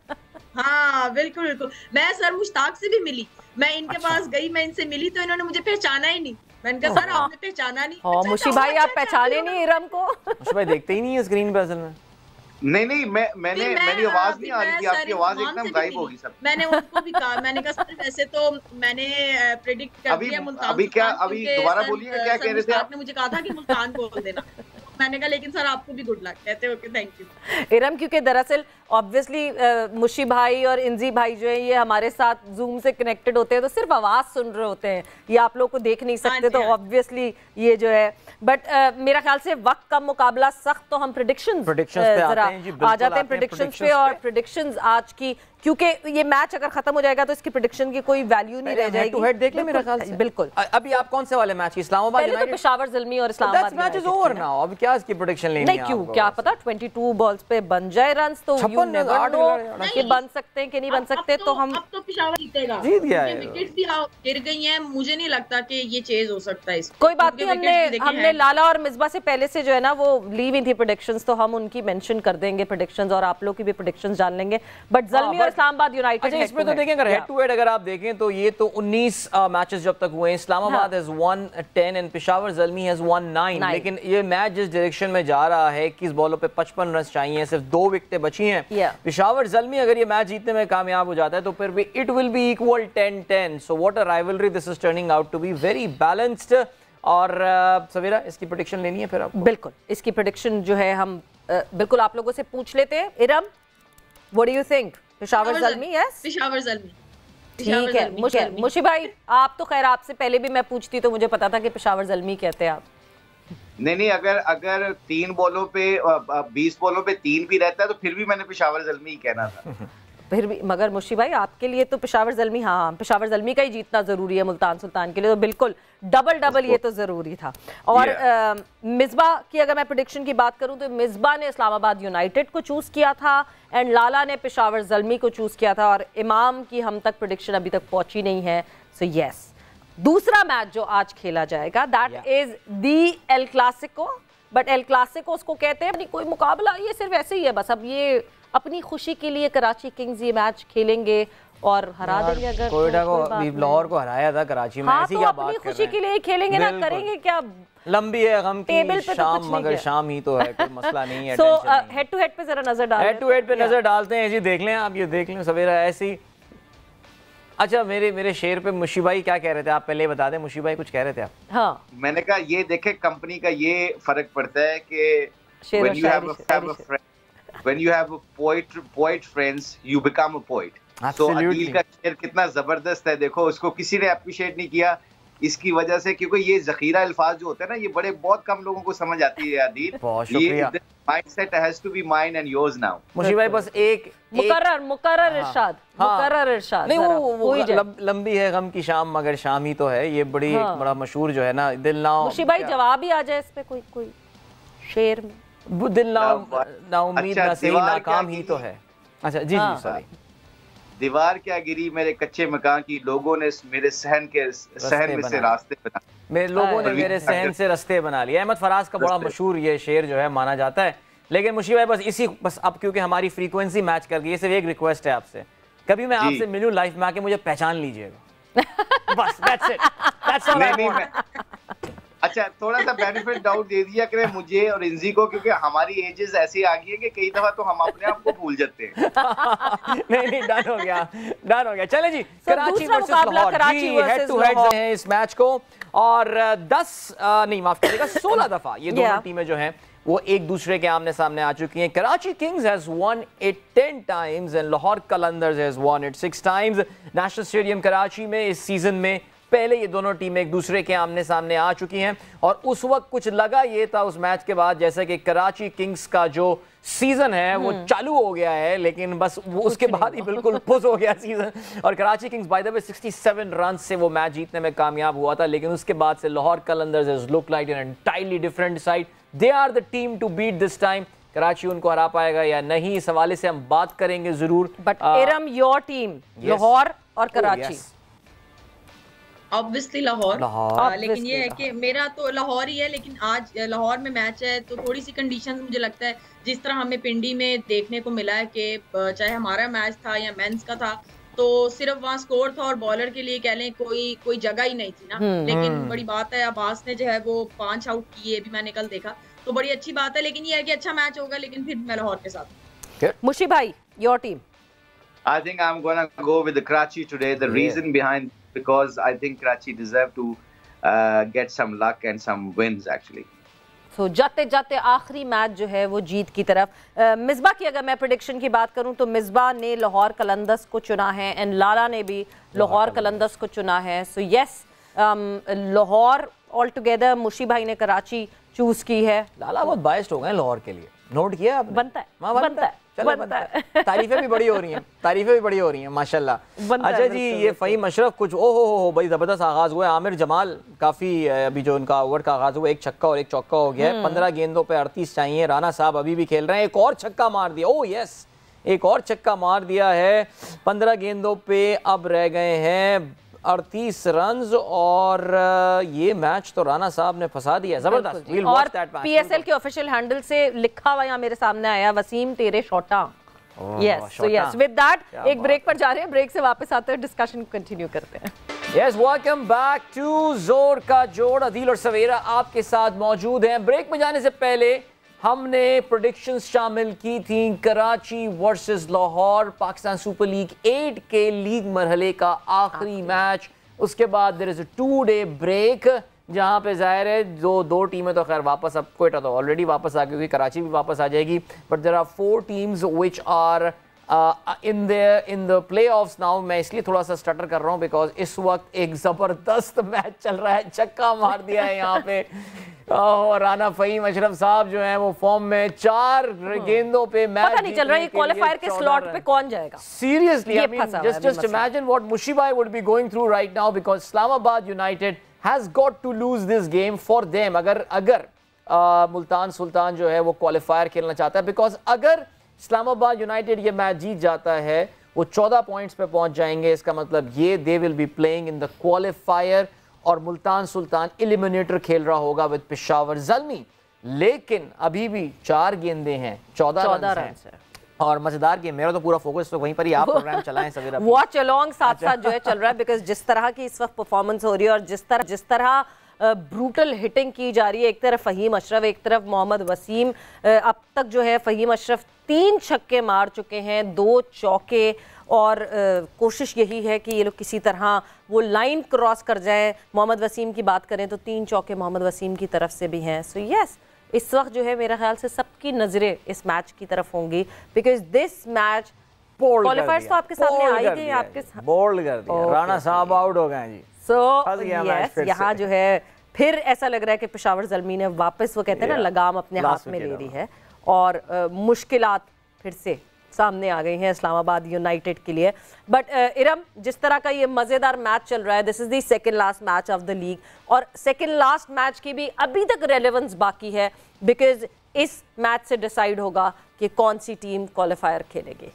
हाँ बिल्कुल बिल्कुल, मैं सर मुश्ताक से भी मिली, मैं इनके अच्छा। पास गई, मैं इनसे मिली तो इन्होंने मुझे पहचाना ही नहीं। मैंने कहा सर आपने पहचाना नहीं। अच्छा, मुशी भाई आप पहचाने नहीं इरम को? मुशी भाई देखते ही नहीं है स्क्रीन पे असल में। नहीं नहीं, मैं मैंने मेरी आवाज नहीं आ रही थी, आपकी आवाज एकदम गायब होगी सब। मैंने उनको भी कहा, मैंने कहा सर वैसे तो मैंने प्रेडिक्ट कर दिया मुल्तान। अभी क्या, अभी दोबारा बोलिए क्या कह रहे थे आप? ने मुझे कहा था कि मुल्तान बोल देना। मैंने कहा लेकिन सर आपको भी गुड लक कहते हो कि थैंक यू इरम, क्योंकि दरअसल ऑब्वियसली मुशी भाई और इंजी भाई जो है ये हमारे साथ जूम से कनेक्टेड होते हैं, तो सिर्फ आवाज सुन रहे होते हैं, ये आप लोग को देख नहीं सकते, तो ऑब्वियसली ये जो है। बट uh, मेरा ख्याल से वक्त का मुकाबला सख्त, तो हम प्रेडिक्शंस प्रेडिक्शंस जरा आ जाते हैं प्रेडिक्शंस पे। और प्रेडिक्शंस आज की, क्योंकि ये मैच अगर खत्म हो जाएगा तो इसकी प्रेडिक्शन की कोई वैल्यू नहीं रह जाएगी। हेड टू हेड देख ले मेरा ख्याल से। बिल्कुल। अभी आप कौन से वाले मैच, इस्लामाबाद पहले तो पेशावर ज़ल्मी और Islamabad match is over now, अब क्या इसकी प्रेडिक्शन लेनी है? नहीं क्यों, क्या पता बाईस बॉल्स पे बन जाए रन्स, तो यू नेवर नो कि बन सकते हैं कि नहीं बन सकते। तो हम अब तो पेशावर जीतेगा, जीत गया है, विकेट्स भी गिर गई हैं, मुझे नहीं लगता कि ये चेज हो सकता है। कोई बात नहीं, हमने हमने लाला और मिसबा से पहले से जो है ना वो ली हुई थी प्रेडिक्शंस, तो हम उनकी मेंशन कर देंगे प्रेडिक्शंस, और आप लोग की भी प्रेडिक्शंस जान लेंगे। बट ज़ल्मी और इस्लामाबाद यूनाइटेड, अच्छा इसमें तो देखें अगर हेड टू हेड अगर आप देखें तो ये तो उन्नीस मैचेस जब तक हुए, Islamabad has won ten and Peshawar Zalmi has won nine. लेकिन ये मैच जिस डायरेक्शन में जा रहा है, इक्कीस बॉलों पे पचपन रन चाहिए, सिर्फ दो विकेटें बची हैं। पेशावर ज़ल्मी अगर ये मैच जीतने में कामयाब हो जाता है तो फिर भी it will be equal ten ten. So what a rivalry this is turning out to be, very balanced. और uh, सवेरा इसकी प्रेडिक्शन लेनी है फिर आपको? बिल्कुल, इसकी प्रेडिक्शन जो है हम uh, बिल्कुल आप लोगों से पूछ लेते हैं। Iram, what do you think? Peshawar Zalmi? Yes, Peshawar Zalmi. ठीक है। मुशी मुशी भाई आप तो खैर, आपसे पहले भी मैं पूछती तो मुझे पता था कि पेशावर ज़ल्मी कहते हैं आप। नहीं नहीं, अगर अगर तीन बॉलों पे बीस बॉलों पे तीन भी रहता है तो फिर भी मैंने पेशावर ज़ल्मी ही कहना था। फिर भी मगर मुशी भाई आपके लिए तो पेशावर ज़ल्मी, हाँ पेशावर ज़ल्मी का ही जीतना जरूरी है मुल्तान सुल्तान के लिए, तो बिल्कुल डबल डबल ये तो जरूरी था। और yeah. मिसबा की अगर मैं प्रेडिक्शन की बात करूं तो मिसबा ने इस्लामाबाद यूनाइटेड को चूज किया था एंड लाला ने पेशावर ज़ल्मी को चूज किया था, और इमाम की हम तक प्रेडिक्शन अभी तक पहुंची नहीं है। So so, yes yes. दूसरा मैच जो आज खेला जाएगा that is the El Clasico, but El Clasico उसको कहते हैं कोई मुकाबला, ये सिर्फ ऐसे ही है बस। अब ये अपनी खुशी के लिए कराची किंग्स ये मैच खेलेंगे और हरा देंगे। अगर कोयटा को, लाहौर को हराया था कराची में, हाँ, ऐसी तो क्या अपनी बात कर खुशी के लिए खेलेंगे ना, करेंगे क्या? लंबी है गम की शाम, तो मगर शाम ही तो है, कोई मसला नहीं है। सो हेड टू हेड पे जरा नजर डालें, हेड टू हेड पे नजर डालते हैं जी। देख लें आप, ये देख लें सवेरा ऐसी। अच्छा मेरे मेरे शेर पे मुशी भाई क्या कह रहे थे, आप पहले बता दें। मुशी भाई कुछ कह रहे थे आप? हाँ, मैंने कहा ये देखे कंपनी का ये फर्क पड़ता है कि when you have a, have a friend, when you have a poet poet friends you become a poet. तो अदील का शेर कितना जबरदस्त है, देखो उसको किसी ने अप्रिशिएट नहीं किया इसकी वजह से, क्योंकि ये जखीरा अल्फाज जो होता है ना, ये बड़े बहुत कम लोगों को समझ आती है। अदील, ये mindset has to be mine and yours now. मुशीब भाई बस एक मुकर्रर मुकर्रर इरशाद मुकर्रर इरशाद नहीं वो लब, लंबी है गम की शाम मगर शाम ही तो है, ये बड़ी हाँ। बड़ा मशहूर जो है ना, दिल ना मुशीब भाई जवाब ही आ जाए इस पे कोई कोई शेर में, दिल ना ना उम्मीद ना सही नाकाम ही तो है। अच्छा जी जी सॉरी। दीवार क्या गिरी मेरे कच्चे मकान की, लोगों ने मेरे सहन के सहन में से रास्ते बना मेरे लोगों ने मेरे सहन से रास्ते बना लिए। अहमद फराज का बड़ा मशहूर ये शेर जो है माना जाता है। लेकिन मुशीब भाई बस इसी बस अब क्योंकि हमारी फ्रीक्वेंसी मैच कर गई है, सिर्फ एक रिक्वेस्ट है आपसे, कभी मैं आपसे मिलूं लाइफ में आके मुझे पहचान लीजिएगा बस, that's it, that's all I want। अच्छा थोड़ा सा बेनिफिट डाउट दे दिया करें मुझे और इंजी को, क्योंकि हमारी एजेस ऐसी आ गई है कि कई दफा तो हम अपने आप को भूल जाते हैं। नहीं नहीं डन हो गया डन हो गया। चले जी कराची वर्सेस लाहौर, जी हेड टू हेड हैं इस मैच को और दस नहीं माफ करिएगा सोलह दफा ये दोनों टीमें जो हैं वो एक दूसरे के आमने सामने आ चुकी हैं। Karachi Kings has won it ten times and Lahore Qalandars has won it six times. National stadium Karachi में इस सीजन में पहले ये दोनों टीमें एक दूसरे के आमने सामने आ चुकी हैं और उस वक्त कुछ लगा ये था उस मैच के बाद जैसे कि कराची किंग्स का जो सीजन है वो चालू हो गया है, लेकिन बस वो उसके बाद ही बिल्कुल पुश हो गया सीजन और Karachi Kings by the way सड़सठ रन से वो मैच जीतने में कामयाब हुआ था। लेकिन उसके बाद से Lahore Qalandars has look like an entirely different side, they are the team to beat this time. Karachi उनको हरा पाएगा या नहीं इस हवाले से हम बात करेंगे जरूर। But Iram your team Lahore और कराची ऑब्वियसली लाहौर, लेकिन ये है कि मेरा तो लाहौर ही है, लेकिन आज लाहौर में मैच है तो थोड़ी सी कंडीशंस मुझे लगता है जिस तरह हमें पिंडी में देखने को मिला है कि चाहे हमारा मैच था या मेंस का था तो सिर्फ वहाँ स्कोर था और बॉलर के लिए कह लें कोई कोई जगह ही नहीं थी ना। लेकिन बड़ी बात है अब्बास ने जो है वो पांच आउट किए, भी मैंने कल देखा तो बड़ी अच्छी बात है। लेकिन ये है कि अच्छा मैच होगा, लेकिन फिर मैं लाहौर के साथ। मुशीब भाई your team? I think I'm gonna go with the Karachi today. The yeah. reason behind because I think Karachi deserve to uh, get some luck and some wins actually. So जाते जाते आखिरी मैच जो है वो जीत की तरफ। uh, Misbah की अगर मैं प्रेडिक्शन की बात करूं तो मिसबा ने लाहौर कलंदर्स को चुना है एंड लाला ने भी लाहौर कलंदर्स को चुना है। So yes Lahore all together, Musheeb भाई ने कराची चूज की है। लाला बहुत बायस्ड हो गए लाहौर के लिए, नोट किया आपने? बनता है बनता, बनता है बनता है। तारीफें भी बड़ी हो रही हैं, तारीफें भी बड़ी हो रही हैं माशाल्लाह। अच्छा जी ये फ़हीम अशरफ कुछ ओ हो हो बड़ी ज़बरदस्त आगाज़ हुआ है। आमिर जमाल काफ़ी अभी जो उनका ओवर का आगाज़ हुआ एक छक्का और एक चौका हो गया है। पंद्रह गेंदों पे अड़तीस चाहिए। राना साहब अभी भी खेल रहे हैं, एक और छक्का मार दिया। ओह यस एक और छक्का मार दिया है। पंद्रह गेंदों पे अब रह गए हैं अड़तीस रन और ये मैच तो राना साहब ने फंसा दिया जबरदस्त। और पीएसएल के ऑफिशियल हैंडल से लिखा हुआ यहाँ मेरे सामने आया वसीम तेरे शॉटा। Yes so yes with that एक ब्रेक पर जा रहे हैं, ब्रेक से वापस आते हैं डिस्कशन कंटिन्यू करते हैं। Yes welcome back to Zor का जोड़। अदील और सवेरा आपके साथ मौजूद हैं। ब्रेक में जाने से पहले हमने प्रेडिक्शंस शामिल की थी Karachi versus Lahore Pakistan super league eight के लीग मरहले का आखिरी मैच। उसके बाद there is a two day break जहां पे जाहिर है जो दो टीमें तो खैर वापस, अब कोयटा तो ऑलरेडी वापस आ गई, कराची भी वापस आ जाएगी, but there are four teams which are in the in the playoffs now. मैं इसलिए थोड़ा सा स्टटर कर रहा हूँ बिकॉज इस वक्त एक जबरदस्त मैच चल रहा है। छक्का मार दिया है यहाँ पे और राना फ़हीम अशरफ साहब जो हैं वो फॉर्म में, चार गेंदों पे मैच पता नहीं चल रहा है क्वालीफायर के स्लॉट पे कौन जाएगा। Seriously I mean just just imagine what Musheeb भाई would be going through right now because Islamabad United has got to lose this game for them. अगर अगर uh, मुल्तान सुल्तान जो है वो क्वालीफायर खेलना चाहता है, बिकॉज अगर इस्लामाबाद यूनाइटेड ये मैच जीत जाता है वो चौदह पॉइंट्स पे पहुंच जाएंगे। इसका मतलब ये they will be playing in the qualifier और मुल्तान सुल्तान एलिमिनेटर खेल रहा होगा विद पेशावर ज़ल्मी। लेकिन अभी भी चार गेंदे हैं, चौदह रन हैं और मजेदार गेम। मेरा तो पूरा फोकस तो वहीं पर ही, आप प्रोग्राम चलाएं सवेरा वॉच अलोंग साथ साथ जो है चल रहा है बिकॉज जिस तरह की इस वक्त परफॉर्मेंस हो रही है और जिस तरह जिस तरह ब्रूटल uh, हिटिंग की जा रही है, एक तरफ फ़हीम अशरफ एक तरफ मोहम्मद वसीम। uh, अब तक जो है फ़हीम अशरफ तीन छक्के मार चुके हैं, दो चौके और uh, कोशिश यही है कि ये लोग किसी तरह वो लाइन क्रॉस कर जाए। मोहम्मद वसीम की बात करें तो तीन चौके मोहम्मद वसीम की तरफ से भी हैं। सो so, यस yes, इस वक्त जो है मेरा ख्याल से सबकी नज़रें इस मैच की तरफ होंगी बिकॉज दिस मैच क्वालीफायर्स तो आपके सामने आ ही गए, आपके बोल्ड कर दिया। राना साहब आउट हो गए जी। सो यस यहाँ जो है फिर ऐसा लग रहा है कि पेशावर ज़ल्मी ने वापस वो कहते हैं ना लगाम अपने हाथ में ले ली है और मुश्किलात फिर से सामने आ गई हैं इस्लामाबाद यूनाइटेड के लिए। बट इरम, जिस तरह का ये मज़ेदार मैच चल रहा है, this is the second last match of the league, और सेकंड लास्ट मैच की भी अभी तक रेलेवेंस बाकी है, बिकॉज इस मैच से डिसाइड होगा कि कौन सी टीम क्वालिफायर खेलेगी।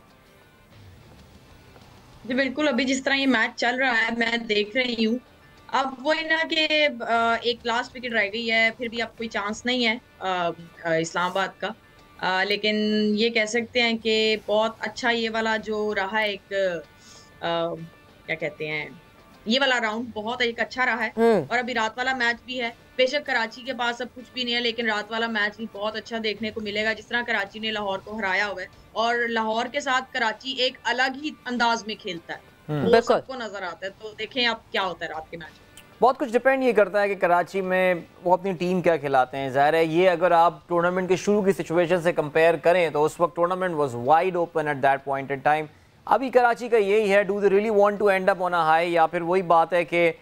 जी बिल्कुल, अभी जिस तरह ये मैच चल रहा है मैं देख रही हूँ, अब वो है ना कि एक लास्ट विकेट रह गई है, फिर भी अब कोई चांस नहीं है इस्लामाबाद का। आ, लेकिन ये कह सकते हैं कि बहुत अच्छा ये वाला जो रहा है, एक आ, क्या कहते हैं, ये वाला राउंड बहुत एक अच्छा रहा है। और अभी रात वाला मैच भी है, बेशक कराची के पास सब कुछ भी नहीं है, लेकिन रात वाला मैच भी बहुत अच्छा देखने को मिलेगा। जिस तरह कराची ने लाहौर को हराया हुआ है, और लाहौर के साथ कराची एक अलग ही अंदाज में खेलता है, वो सबको नजर आता है। तो देखें अब क्या होता है रात के मैच। बहुत कुछ डिपेंड ये करता है कि कराची में वो अपनी टीम क्या खिलाते हैं। ज़ाहिर है ये अगर आप टूर्नामेंट के शुरू की सिचुएशन से कंपेयर करें तो उस वक्त tournament was wide open at that point in time. अभी कराची का यही है, do they really want to end up on a high, या फिर वही बात है कि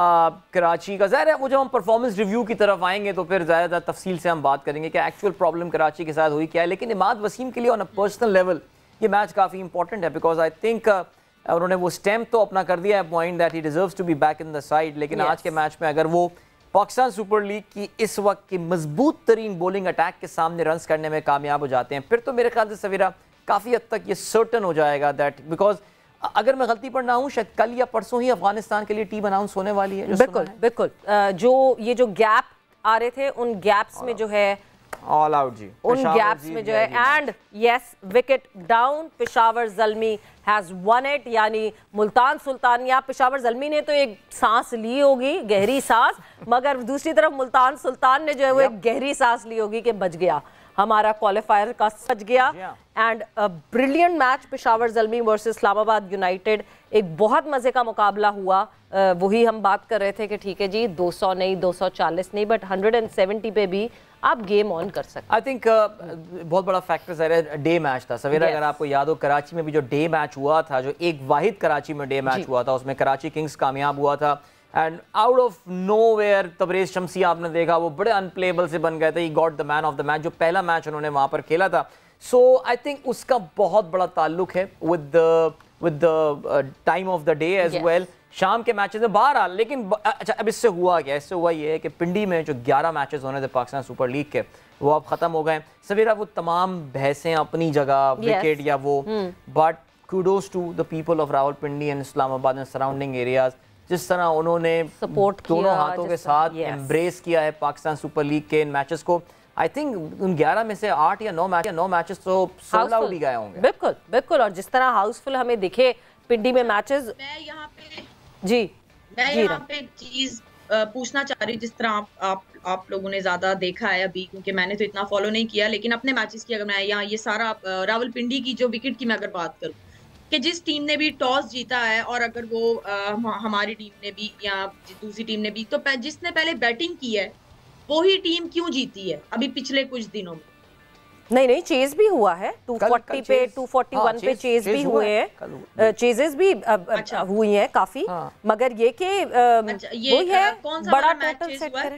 कराची का ज़ाहिर है वो जब हम परफॉर्मेंस रिव्यू की तरफ आएंगे तो फिर ज़्यादा तफसील से हम बात करेंगे कि एक्चुअल प्रॉब्लम कराची के साथ हुई क्या है। लेकिन इमाद वसीम के लिए ऑन अ पर्सनल लेवल ये मैच काफ़ी इंपॉर्टेंट है, बिकॉज आई थिंक उन्होंने वो स्टैम्प तो अपना कर दिया है point that he deserves to be back in the side. लेकिन yes. आज के मैच में अगर वो पाकिस्तान सुपर लीग की इस वक्त की मजबूत तरीन बॉलिंग अटैक के सामने रन्स करने में कामयाब हो जाते हैं, फिर तो मेरे ख्याल से सवेरा काफ़ी हद तक ये सर्टन हो जाएगा दैट, बिकॉज अगर मैं गलती पर ना हूँ शायद कल या परसों ही अफगानिस्तान के लिए टीम अनाउंस होने वाली है। बिल्कुल बिल्कुल, जो ये जो गैप आ रहे थे उन गैप्स में जो है ऑल आउट जी, उन गैप्स में जो है, and yes wicket down, Peshawar Zalmi has won it, यानी मुल्तान सुल्तान, या पेशावर ज़ल्मी ने तो एक सांस ली होगी, गहरी सांस, मगर दूसरी तरफ मुल्तान सुल्तान ने जो है वो एक गहरी सांस ली होगी कि बच गया, हमारा क्वालिफायर का सच गया। And brilliant match Peshawar Zalmi versus Islamabad United, एक बहुत मज़े का मुकाबला हुआ। uh, वही हम बात कर रहे थे कि ठीक है जी दो सौ नहीं, दो सौ चालीस नहीं, बट एक सौ सत्तर पे भी आप गेम ऑन कर सकते। आई थिंक uh, बहुत बड़ा फैक्टर है डे मैच था सवेरा। yes. अगर आपको याद हो कराची में भी जो डे मैच हुआ था, जो एक वाहिद कराची में डे मैच हुआ था, उसमें कराची किंग्स कामयाब हुआ था, and out of nowhere Tabraiz Shamsi आपने देखा वो बड़े अनप्लेबल से बन गए थे, he got the man of the match, जो पहला मैच उन्होंने वहां पर खेला था। सो आई थिंक उसका बहुत बड़ा ताल्लुक है with with the time of the day as well, शाम के मैचेस में बाहर आ। लेकिन अच्छा, अब इससे हुआ क्या? इससे हुआ ये है कि पिंडी में जो ग्यारह मैचेस होने थे पाकिस्तान सुपर लीग के, वो अब खत्म हो गए। सवेरा वो तमाम बहसें अपनी जगह, विकेट yes. या वो, but kudos to the people of Rawalpindi and Islamabad and surrounding areas, जिस तरह उन्होंने सपोर्ट दोनों हाथों के साथ एम्ब्रेस yes. किया है पाकिस्तान सुपर लीग के इन मैचेस को। आई थिंक उन ग्यारह में से आठ या नौ मैच या नौ मैचेस तो सोल्ड आउट ही गए होंगे। बिल्कुल बिल्कुल, और जिस तरह हाउसफुल हमें दिखे पिंडी में मैचेस। मैं यहाँ पे जी मैं यहाँ पे एक चीज पूछना चाह रही हूँ, जिस तरह आप आप आप लोगों ने ज्यादा देखा है अभी, क्योंकि मैंने तो इतना फॉलो नहीं किया, लेकिन अपने मैचेस की अगर मैं यहाँ ये सारा रावलपिंडी की जो विकेट की मैं अगर बात करूँ कि जिस टीम ने भी टॉस जीता है, और अगर वो आ, हमारी टीम ने भी या दूसरी टीम ने भी, तो जिसने पहले बैटिंग की है वही टीम क्यों जीती है अभी पिछले कुछ दिनों में? नहीं नहीं, चेज भी हुआ है, दो सौ चालीस पे, दो सौ इकतालीस पे चेज भी हुए हैं, चेजेस भी अच्छा हुई हैं काफी। हाँ। मगर ये कि अच्छा, वो है बड़ा टोटल सेट करें,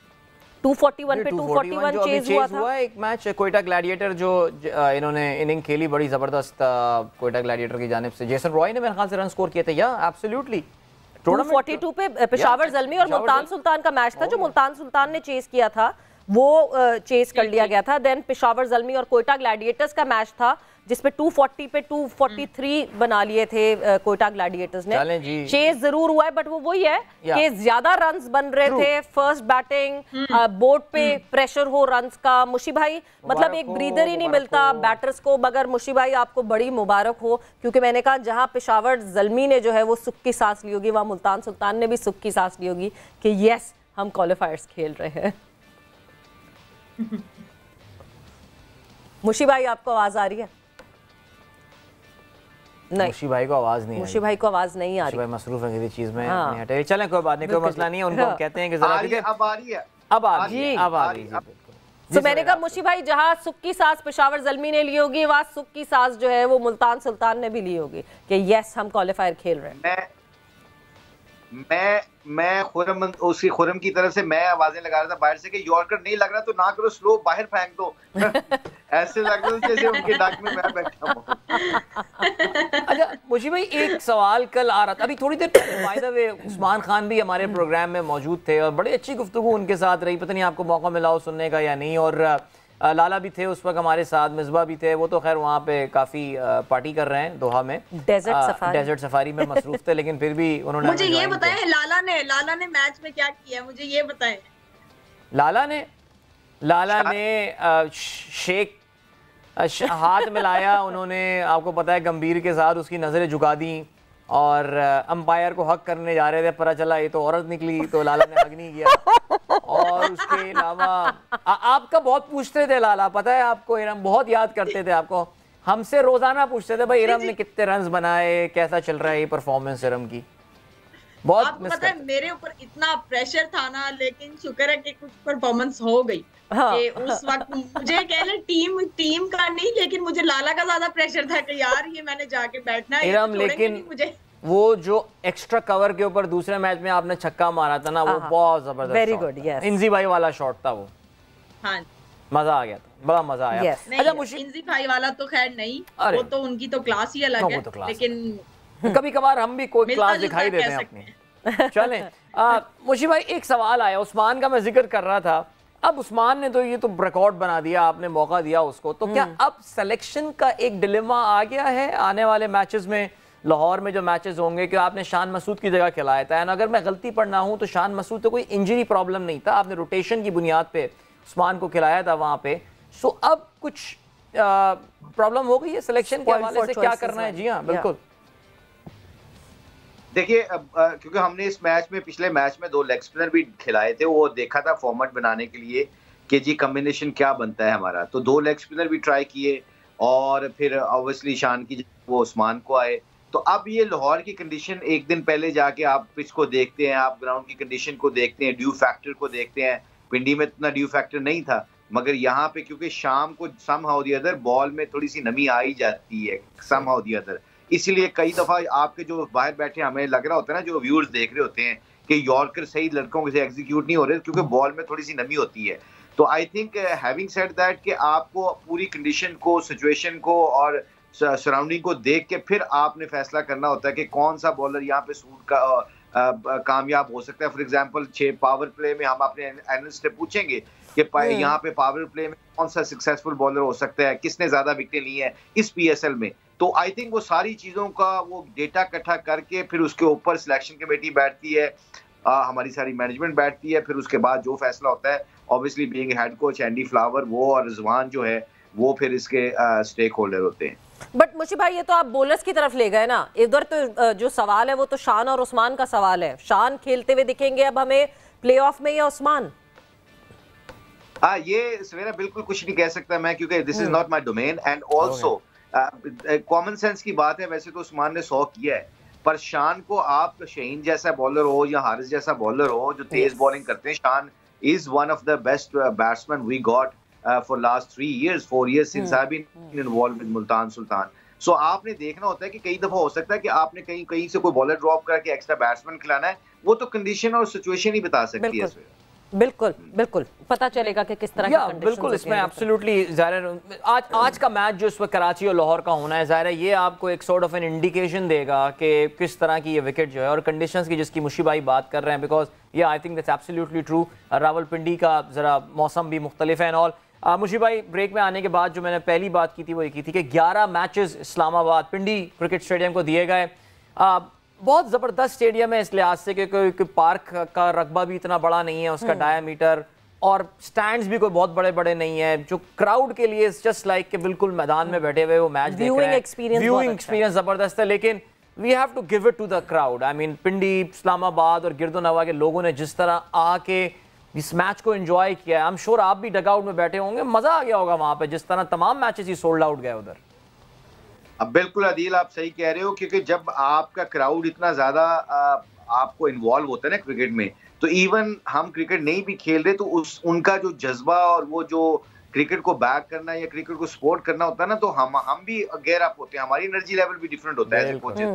दो सौ इकतालीस पे दो सौ इकतालीस चेज हुआ था। एक मैच कोयटा ग्लैडिएटर जो इन्होंने इनिंग खेली बड़ी जबरदस्त कोयटा ग्लैडिएटर की जानिब से, जेसन रॉय ने मेरे ख्याल से रन स्कोर किए थे। या एब्सोल्युटली दो सौ बयालीस पे पेशावर ज़ल्मी और मुल्तान सुल्तान का मैच था, जो मुल्तान सुल्तान ने चेज किया था वो चेस कर लिया गया था। देन पेशावर ज़ल्मी और कोयटा ग्लैडिएटर्स का मैच था जिसपे दो सौ चालीस पे दो सौ तैंतालीस बना लिए थे कोयटा ग्लैडिएटर्स ने। चेस जरूर हुआ है, बट वो वही है कि ज्यादा रन्स बन रहे थे, फर्स्ट बैटिंग, बोर्ड पे प्रेशर हो रन्स का। मुशी भाई मतलब एक ब्रीदर ही नहीं मिलता बैटर्स को, मगर मुशी भाई आपको बड़ी मुबारक हो, क्योंकि मैंने कहा जहां पेशावर ज़ल्मी ने जो है वो सुख की सांस ली होगी, वहां मुल्तान सुल्तान ने भी सुख की सांस ली होगी कि यस हम क्वालिफायर्स खेल रहे हैं। मुशी भाई आपको आवाज आ रही है? नहीं, मुशी भाई को आवाज नहीं, मुशी भाई को आवाज नहीं आ रही, भाई मसरूफ है किसी चीज में। हाँ। नहीं हटे, चलें कोई बात नहीं, कोई मसला नहीं है। उनको कहते हैं कि जरा अब आ रही है, अब आ रही है, अब आ रही है। तो मैंने कहा मुशी भाई जहां सुख की सांस पेशावर ज़ल्मी ने ली होगी, वहां सुख की सांस जो है वो मुल्तान सुल्तान ने भी ली होगी कि यस हम क्वालिफायर खेल रहे हैं। मैं मैं मैं खुरम उसकी खुरम की तरफ से मैं आवाजें लगा रहा था बाहर से कि यॉर्कर नहीं लग रहा तो ना करो, स्लो बाहर फेंक दो। ऐसे लग रहा था जैसे उनके डाक में मैं बैठा हूँ। अच्छा मुझे भाई एक सवाल कल आ रहा था, अभी थोड़ी देर पहले by the way Usman Khan भी हमारे प्रोग्राम में मौजूद थे और बड़ी अच्छी गुफ्तगू उनके साथ रही, पता नहीं आपको मौका मिला हो सुनने का या नहीं। और लाला भी थे उस वक्त हमारे साथ, मिसबा भी थे, वो तो खैर वहाँ पे काफ़ी पार्टी कर रहे हैं दोहा में, डेजर्ट सफारी डेजर्ट सफारी में मसरूफ थे, लेकिन फिर भी उन्होंने मुझे ये बताएं लाला ने लाला ने मैच में क्या किया, मुझे ये बताएं। लाला ने लाला ने शेख हाथ मिलाया उन्होंने, आपको पता है गंभीर के साथ उसकी नज़रें झुका दी और अंपायर को हक करने जा रहे थे, पता चला ये तो औरत निकली तो लाला ने हक नहीं किया। और उसके अलावा आपका बहुत पूछते थे लाला, पता है आपको, इरम बहुत याद करते थे आपको, हमसे रोजाना पूछते थे भाई इरम ने कितने रन्स बनाए, कैसा चल रहा है ये परफॉर्मेंस इरम की। बहुत आपको पता है मेरे ऊपर इतना प्रेशर था ना, लेकिन शुक्र है कि कुछ परफॉर्मेंस हो गई। हाँ, कि उस वक्त मुझे कह ले टीम टीम का नहीं, लेकिन मुझे लाला का ज्यादा प्रेशर था कि यार ये मैंने जाके बैठना है। इरम लेकिन मुझे वो जो एक्स्ट्रा कवर के ऊपर दूसरे मैच में आपने छक्का मारा था ना, वो बहुत जबरदस्त, वेरी गुड, यस, इंजी भाई वाला शॉट था वो। हाँ, मजा आ गया था, बड़ा मजा आया। अच्छा मुझे इंजी भाई वाला तो खैर नहीं, वो तो उनकी तो क्लास ही अलग है, लेकिन कभी कभार हम भी कोई क्लास दिखाई देते हैं अपनी। चलें, मुझे भाई एक सवाल आया, उस्मान का मैं जिक्र कर रहा था, अब उस्मान ने तो ये तो रिकॉर्ड बना दिया, आपने मौका दिया उसको, तो क्या अब सिलेक्शन का एक डिलेमा आ गया है आने वाले मैचेस में? लाहौर में जो मैचेस होंगे कि आपने शान मसूद की जगह खिलाया था, अगर मैं गलती पर ना हूं तो शान मसूद तो कोई इंजरी प्रॉब्लम नहीं था, आपने रोटेशन की बुनियाद पे उस्मान को खिलाया था वहां पे, सो अब कुछ प्रॉब्लम हो गई है सिलेक्शन के हवाले से, क्या करना है? जी हाँ बिल्कुल। देखिए क्योंकि हमने इस मैच में, पिछले मैच में दो लेग स्पिनर भी खिलाए थे, वो देखा था फॉर्मेट बनाने के लिए कि जी कॉम्बिनेशन क्या बनता है हमारा, तो दो लेग स्पिनर भी ट्राई किए और फिर ऑब्वियसली शान की वो उस्मान को आए। तो अब ये लाहौर की कंडीशन, एक दिन पहले जाके आप पिच को देखते हैं, आप ग्राउंड की कंडीशन को देखते हैं, ड्यू फैक्टर को देखते हैं, पिंडी में इतना ड्यू फैक्टर नहीं था, मगर यहाँ पे क्योंकि शाम को somehow the other ball में थोड़ी सी नमी आ ही जाती है सम हाउ दी अदर, इसीलिए कई दफा आपके जो बाहर बैठे हमें लग रहा होता है ना, जो व्यूअर्स देख रहे होते हैं कि यॉर्कर सही लड़कों से एग्जीक्यूट नहीं हो रहे क्योंकि बॉल में थोड़ी सी नमी होती है। तो I think having said that कि आपको पूरी कंडीशन को, सिचुएशन को और सराउंडिंग को देख के फिर आपने फैसला करना होता है कि कौन सा बॉलर यहाँ पे सूट का आ, आ, कामयाब हो सकता है। फॉर एग्जांपल छह पावर प्ले में हम अपने एनालिस्ट से पूछेंगे कि यहाँ पे पावर प्ले में कौन सा सक्सेसफुल बॉलर हो सकता है, किसने ज्यादा विकेट ली है इस पीएसएल में। तो आई थिंक वो सारी चीजों का वो डेटा इकट्ठा करके फिर उसके ऊपर सिलेक्शन कमेटी बैठती है, आ, हमारी सारी मैनेजमेंट बैठती है, फिर उसके बाद जो फैसला होता है, obviously being head coach Andy Flower, वो और रिजवान जो है वो फिर इसके स्टेक होल्डर होते हैं। बट मुझे भाई ये तो आप बोलर्स की तरफ ले गए ना, इधर तो जो सवाल है वो तो शान और उस्मान का सवाल है। शान खेलते हुए दिखेंगे अब हमें प्लेऑफ में या उस्मान? हाँ, ये सवेरा बिल्कुल कुछ नहीं कह सकता मैं, क्योंकि this is not my domain and also common sense की बात है। वैसे तो उस्मान ने सौ किया है, पर शान को आप शहीन जैसा बॉलर हो या हारिस जैसा बॉलर हो जो तेज बॉलिंग करते हैं, Shan is one of the best batsman we got for last three years four years since I been involved with Multan Sultan. So आपने देखना होता है कि कई दफा हो सकता है कि आपने कहीं कहीं से कोई बॉलर ड्रॉप करके एक्स्ट्रा बैट्समैन खिलाना है, वो तो कंडीशन और सिचुएशन ही बता सकती है। बिल्कुल बिल्कुल पता चलेगा कि किस तरह की कंडीशंस बिल्कुल इसमें एब्सोल्युटली ज़ाहिर आज आज का मैच जो इस वक्त कराची और लाहौर का होना है, ज़ाहिर है ये आपको एक सॉर्ट ऑफ एन इंडिकेशन देगा कि किस तरह की ये विकेट जो है और कंडीशंस की जिसकी मुशी भाई बात कर रहे हैं, बिकॉज ये I think that's absolutely true. Rawalpindi का ज़रा मौसम भी मुख्तलिफ है एंड ऑल। मुशी भाई ब्रेक में आने के बाद जो मैंने पहली बात की थी वो ये की थी कि ग्यारह matches Islamabad Pindi cricket stadium को दिए गए। बहुत ज़बरदस्त स्टेडियम है इस लिहाज से कि कोई पार्क का रकबा भी इतना बड़ा नहीं है, उसका डायामीटर और स्टैंड्स भी कोई बहुत बड़े बड़े नहीं है, जो क्राउड के लिए जस्ट लाइक के बिल्कुल मैदान में बैठे हुए वो मैच देख रहे हैं। व्यूइंग एक्सपीरियंस ज़बरदस्त है, लेकिन we have to give it to the crowd. I mean Pindi, Islamabad और गिरदोनवा के लोगों ने जिस तरह आके इस मैच को एंजॉय किया है, आई एम श्योर आप भी डगआउट में बैठे होंगे, मजा आ गया होगा वहां पे जिस तरह तमाम मैचेस ही सोल्ड आउट गए उधर। अब बिल्कुल अदील आप सही कह रहे हो, क्योंकि जब आपका क्राउड इतना ज्यादा आपको इन्वॉल्व होता है ना क्रिकेट में, तो इवन हम क्रिकेट नहीं भी खेल रहे तो उस उनका जो जज्बा और वो जो क्रिकेट को बैक करना या क्रिकेट को सपोर्ट करना होता है ना, तो हम हम भी गेयर अप होते हैं, हमारी एनर्जी लेवल भी डिफरेंट होता है एज ए कोच।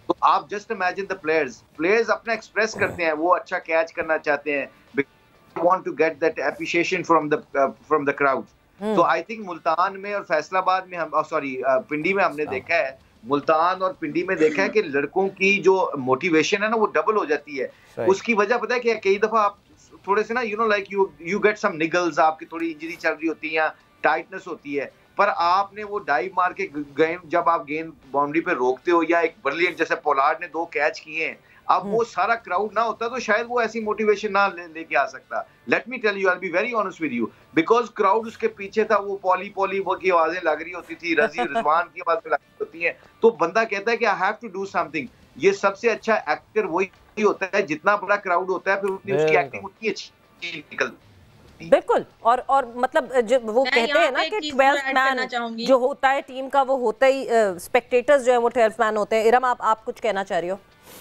तो आप just imagine the players players अपना एक्सप्रेस करते हैं, वो अच्छा कैच करना चाहते हैं, want to get that appreciation from the from the crowd. तो आई थिंक मुल्तान में और फैसलाबाद में हम सॉरी पिंडी में हमने देखा है, मुल्तान और पिंडी में देखा है कि लड़कों की जो मोटिवेशन है ना वो डबल हो जाती है। उसकी वजह पता है कि कई दफा आप थोड़े से ना you know like you you get some niggles, आपकी थोड़ी इंजरी चल रही होती है या टाइटनेस होती है, पर आपने वो डाइव मार के गेंद जब आप गेंद बाउंड्री पे रोकते हो, या एक ब्रिलियंट जैसे पोलार्ड ने दो कैच किए हैं, अब वो सारा क्राउड ना होता तो शायद वो ऐसी मोटिवेशन ना लेके ले आ सकता। Let me tell you, I will be very honest with you, because crowd उसके पीछे था, वो पॉली पॉली वो की आवाजें लग रही होती थी, रजी रिजवान की आवाजें लग रही होती हैं, तो बंदा कहता है कि I have to do something. ये सबसे अच्छा एक्टर वही होता है, जितना बड़ा क्राउड होता है फिर उतनी उसकी एक्टिंग उतनी अच्छी निकलती। बिल्कुल, और और मतलब जो वो कहते हैं ना कि ट्वेल्थ मैन जो होता है टीम का, वो होता ही स्पेक्टेटर्स जो है वो ट्वेल्थ मैन होते हैं। इरम, आप आप कुछ कहना चाह रही हो?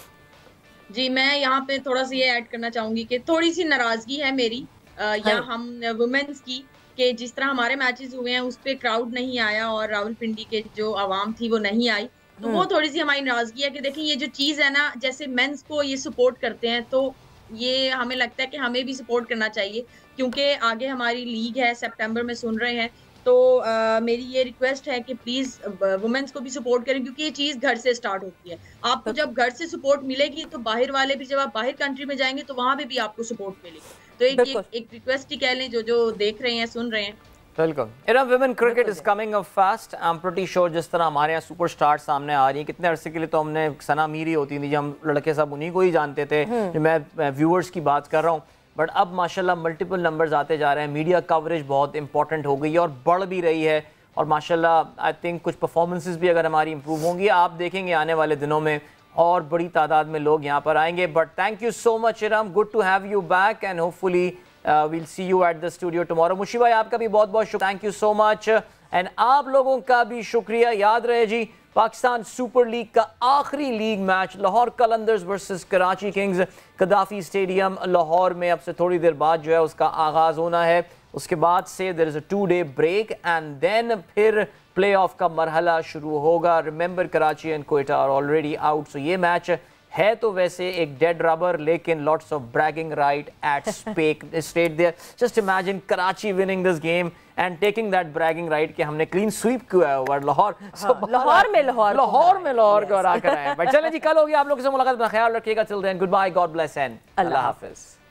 जी, मैं यहाँ पे थोड़ा सा ये ऐड करना चाहूंगी कि थोड़ी सी नाराजगी है मेरी या हम वुमेन्स की, कि जिस तरह हमारे मैचेस हुए हैं उस पे क्राउड नहीं आया और रावलपिंडी के जो आवाम थी वो नहीं आई, तो वो थोड़ी सी हमारी नाराजगी है कि देखिए ये जो चीज है ना, जैसे मेंस को ये सपोर्ट करते हैं तो ये हमें लगता है कि हमें भी सपोर्ट करना चाहिए, क्योंकि आगे हमारी लीग है, सितंबर में सुन रहे हैं, तो आ, मेरी ये रिक्वेस्ट है कि प्लीज वुमेन्स को भी सपोर्ट करें, क्योंकि ये चीज घर से स्टार्ट होती है। आपको जब घर से सपोर्ट मिलेगी तो बाहर वाले भी, जब आप बाहर कंट्री में जाएंगे तो वहां पे भी आपको सपोर्ट मिलेगी। तो एक एक, एक रिक्वेस्ट ही कह लें जो जो देख रहे हैं, सुन रहे हैं। बिल्कुल। Iram, women cricket is coming up fast. I am pretty sure जिस तरह हमारे यहाँ सुपरस्टार सामने आ रही हैं, कितने अरसे के लिए तो हमने सना मीरी होती थी, हम लड़के सब उन्हीं को ही जानते थे, मैं व्यूअर्स की बात कर रहा हूँ, बट अब माशाल्लाह मल्टीपल नंबर्स आते जा रहे हैं, मीडिया कवरेज बहुत इंपॉर्टेंट हो गई है और बढ़ भी रही है, और माशाल्लाह आई थिंक कुछ परफॉर्मेंसेस भी अगर हमारी इंप्रूव होंगी, आप देखेंगे आने वाले दिनों में और बड़ी तादाद में लोग यहाँ पर आएंगे। But thank you so much Iram, good to have you back and hopefully we'll see you at the studio tomorrow. Mushi भाई, आपका भी बहुत बहुत शुक्रिया, thank you so much, and आप लोगों का भी शुक्रिया। याद रहे जी, पाकिस्तान सुपर लीग का आखिरी league match Lahore Qalandars versus Karachi Kings, Gaddafi stadium Lahore में अब से थोड़ी देर बाद जो है उसका आगाज होना है। उसके बाद से there is a two day break and then फिर प्ले ऑफ का मरहला शुरू होगा। Remember Karachi and Quetta are already out, so ये मैच है तो वैसे एक डेड रबर, लेकिन lots of bragging right at spec state there. Just imagine Karachi winning this game and taking that bragging right कि हमने क्लीन स्वीप किया है ओवर लाहौर। लाहौर में लाहौर लाहौर में लाहौर को हरा कर आए। चलें जी, कल होगी आप लोगों से मुलाकात, अपना ख्याल रखिएगा। Till then good bye, God bless and अल्लाह हाफिज।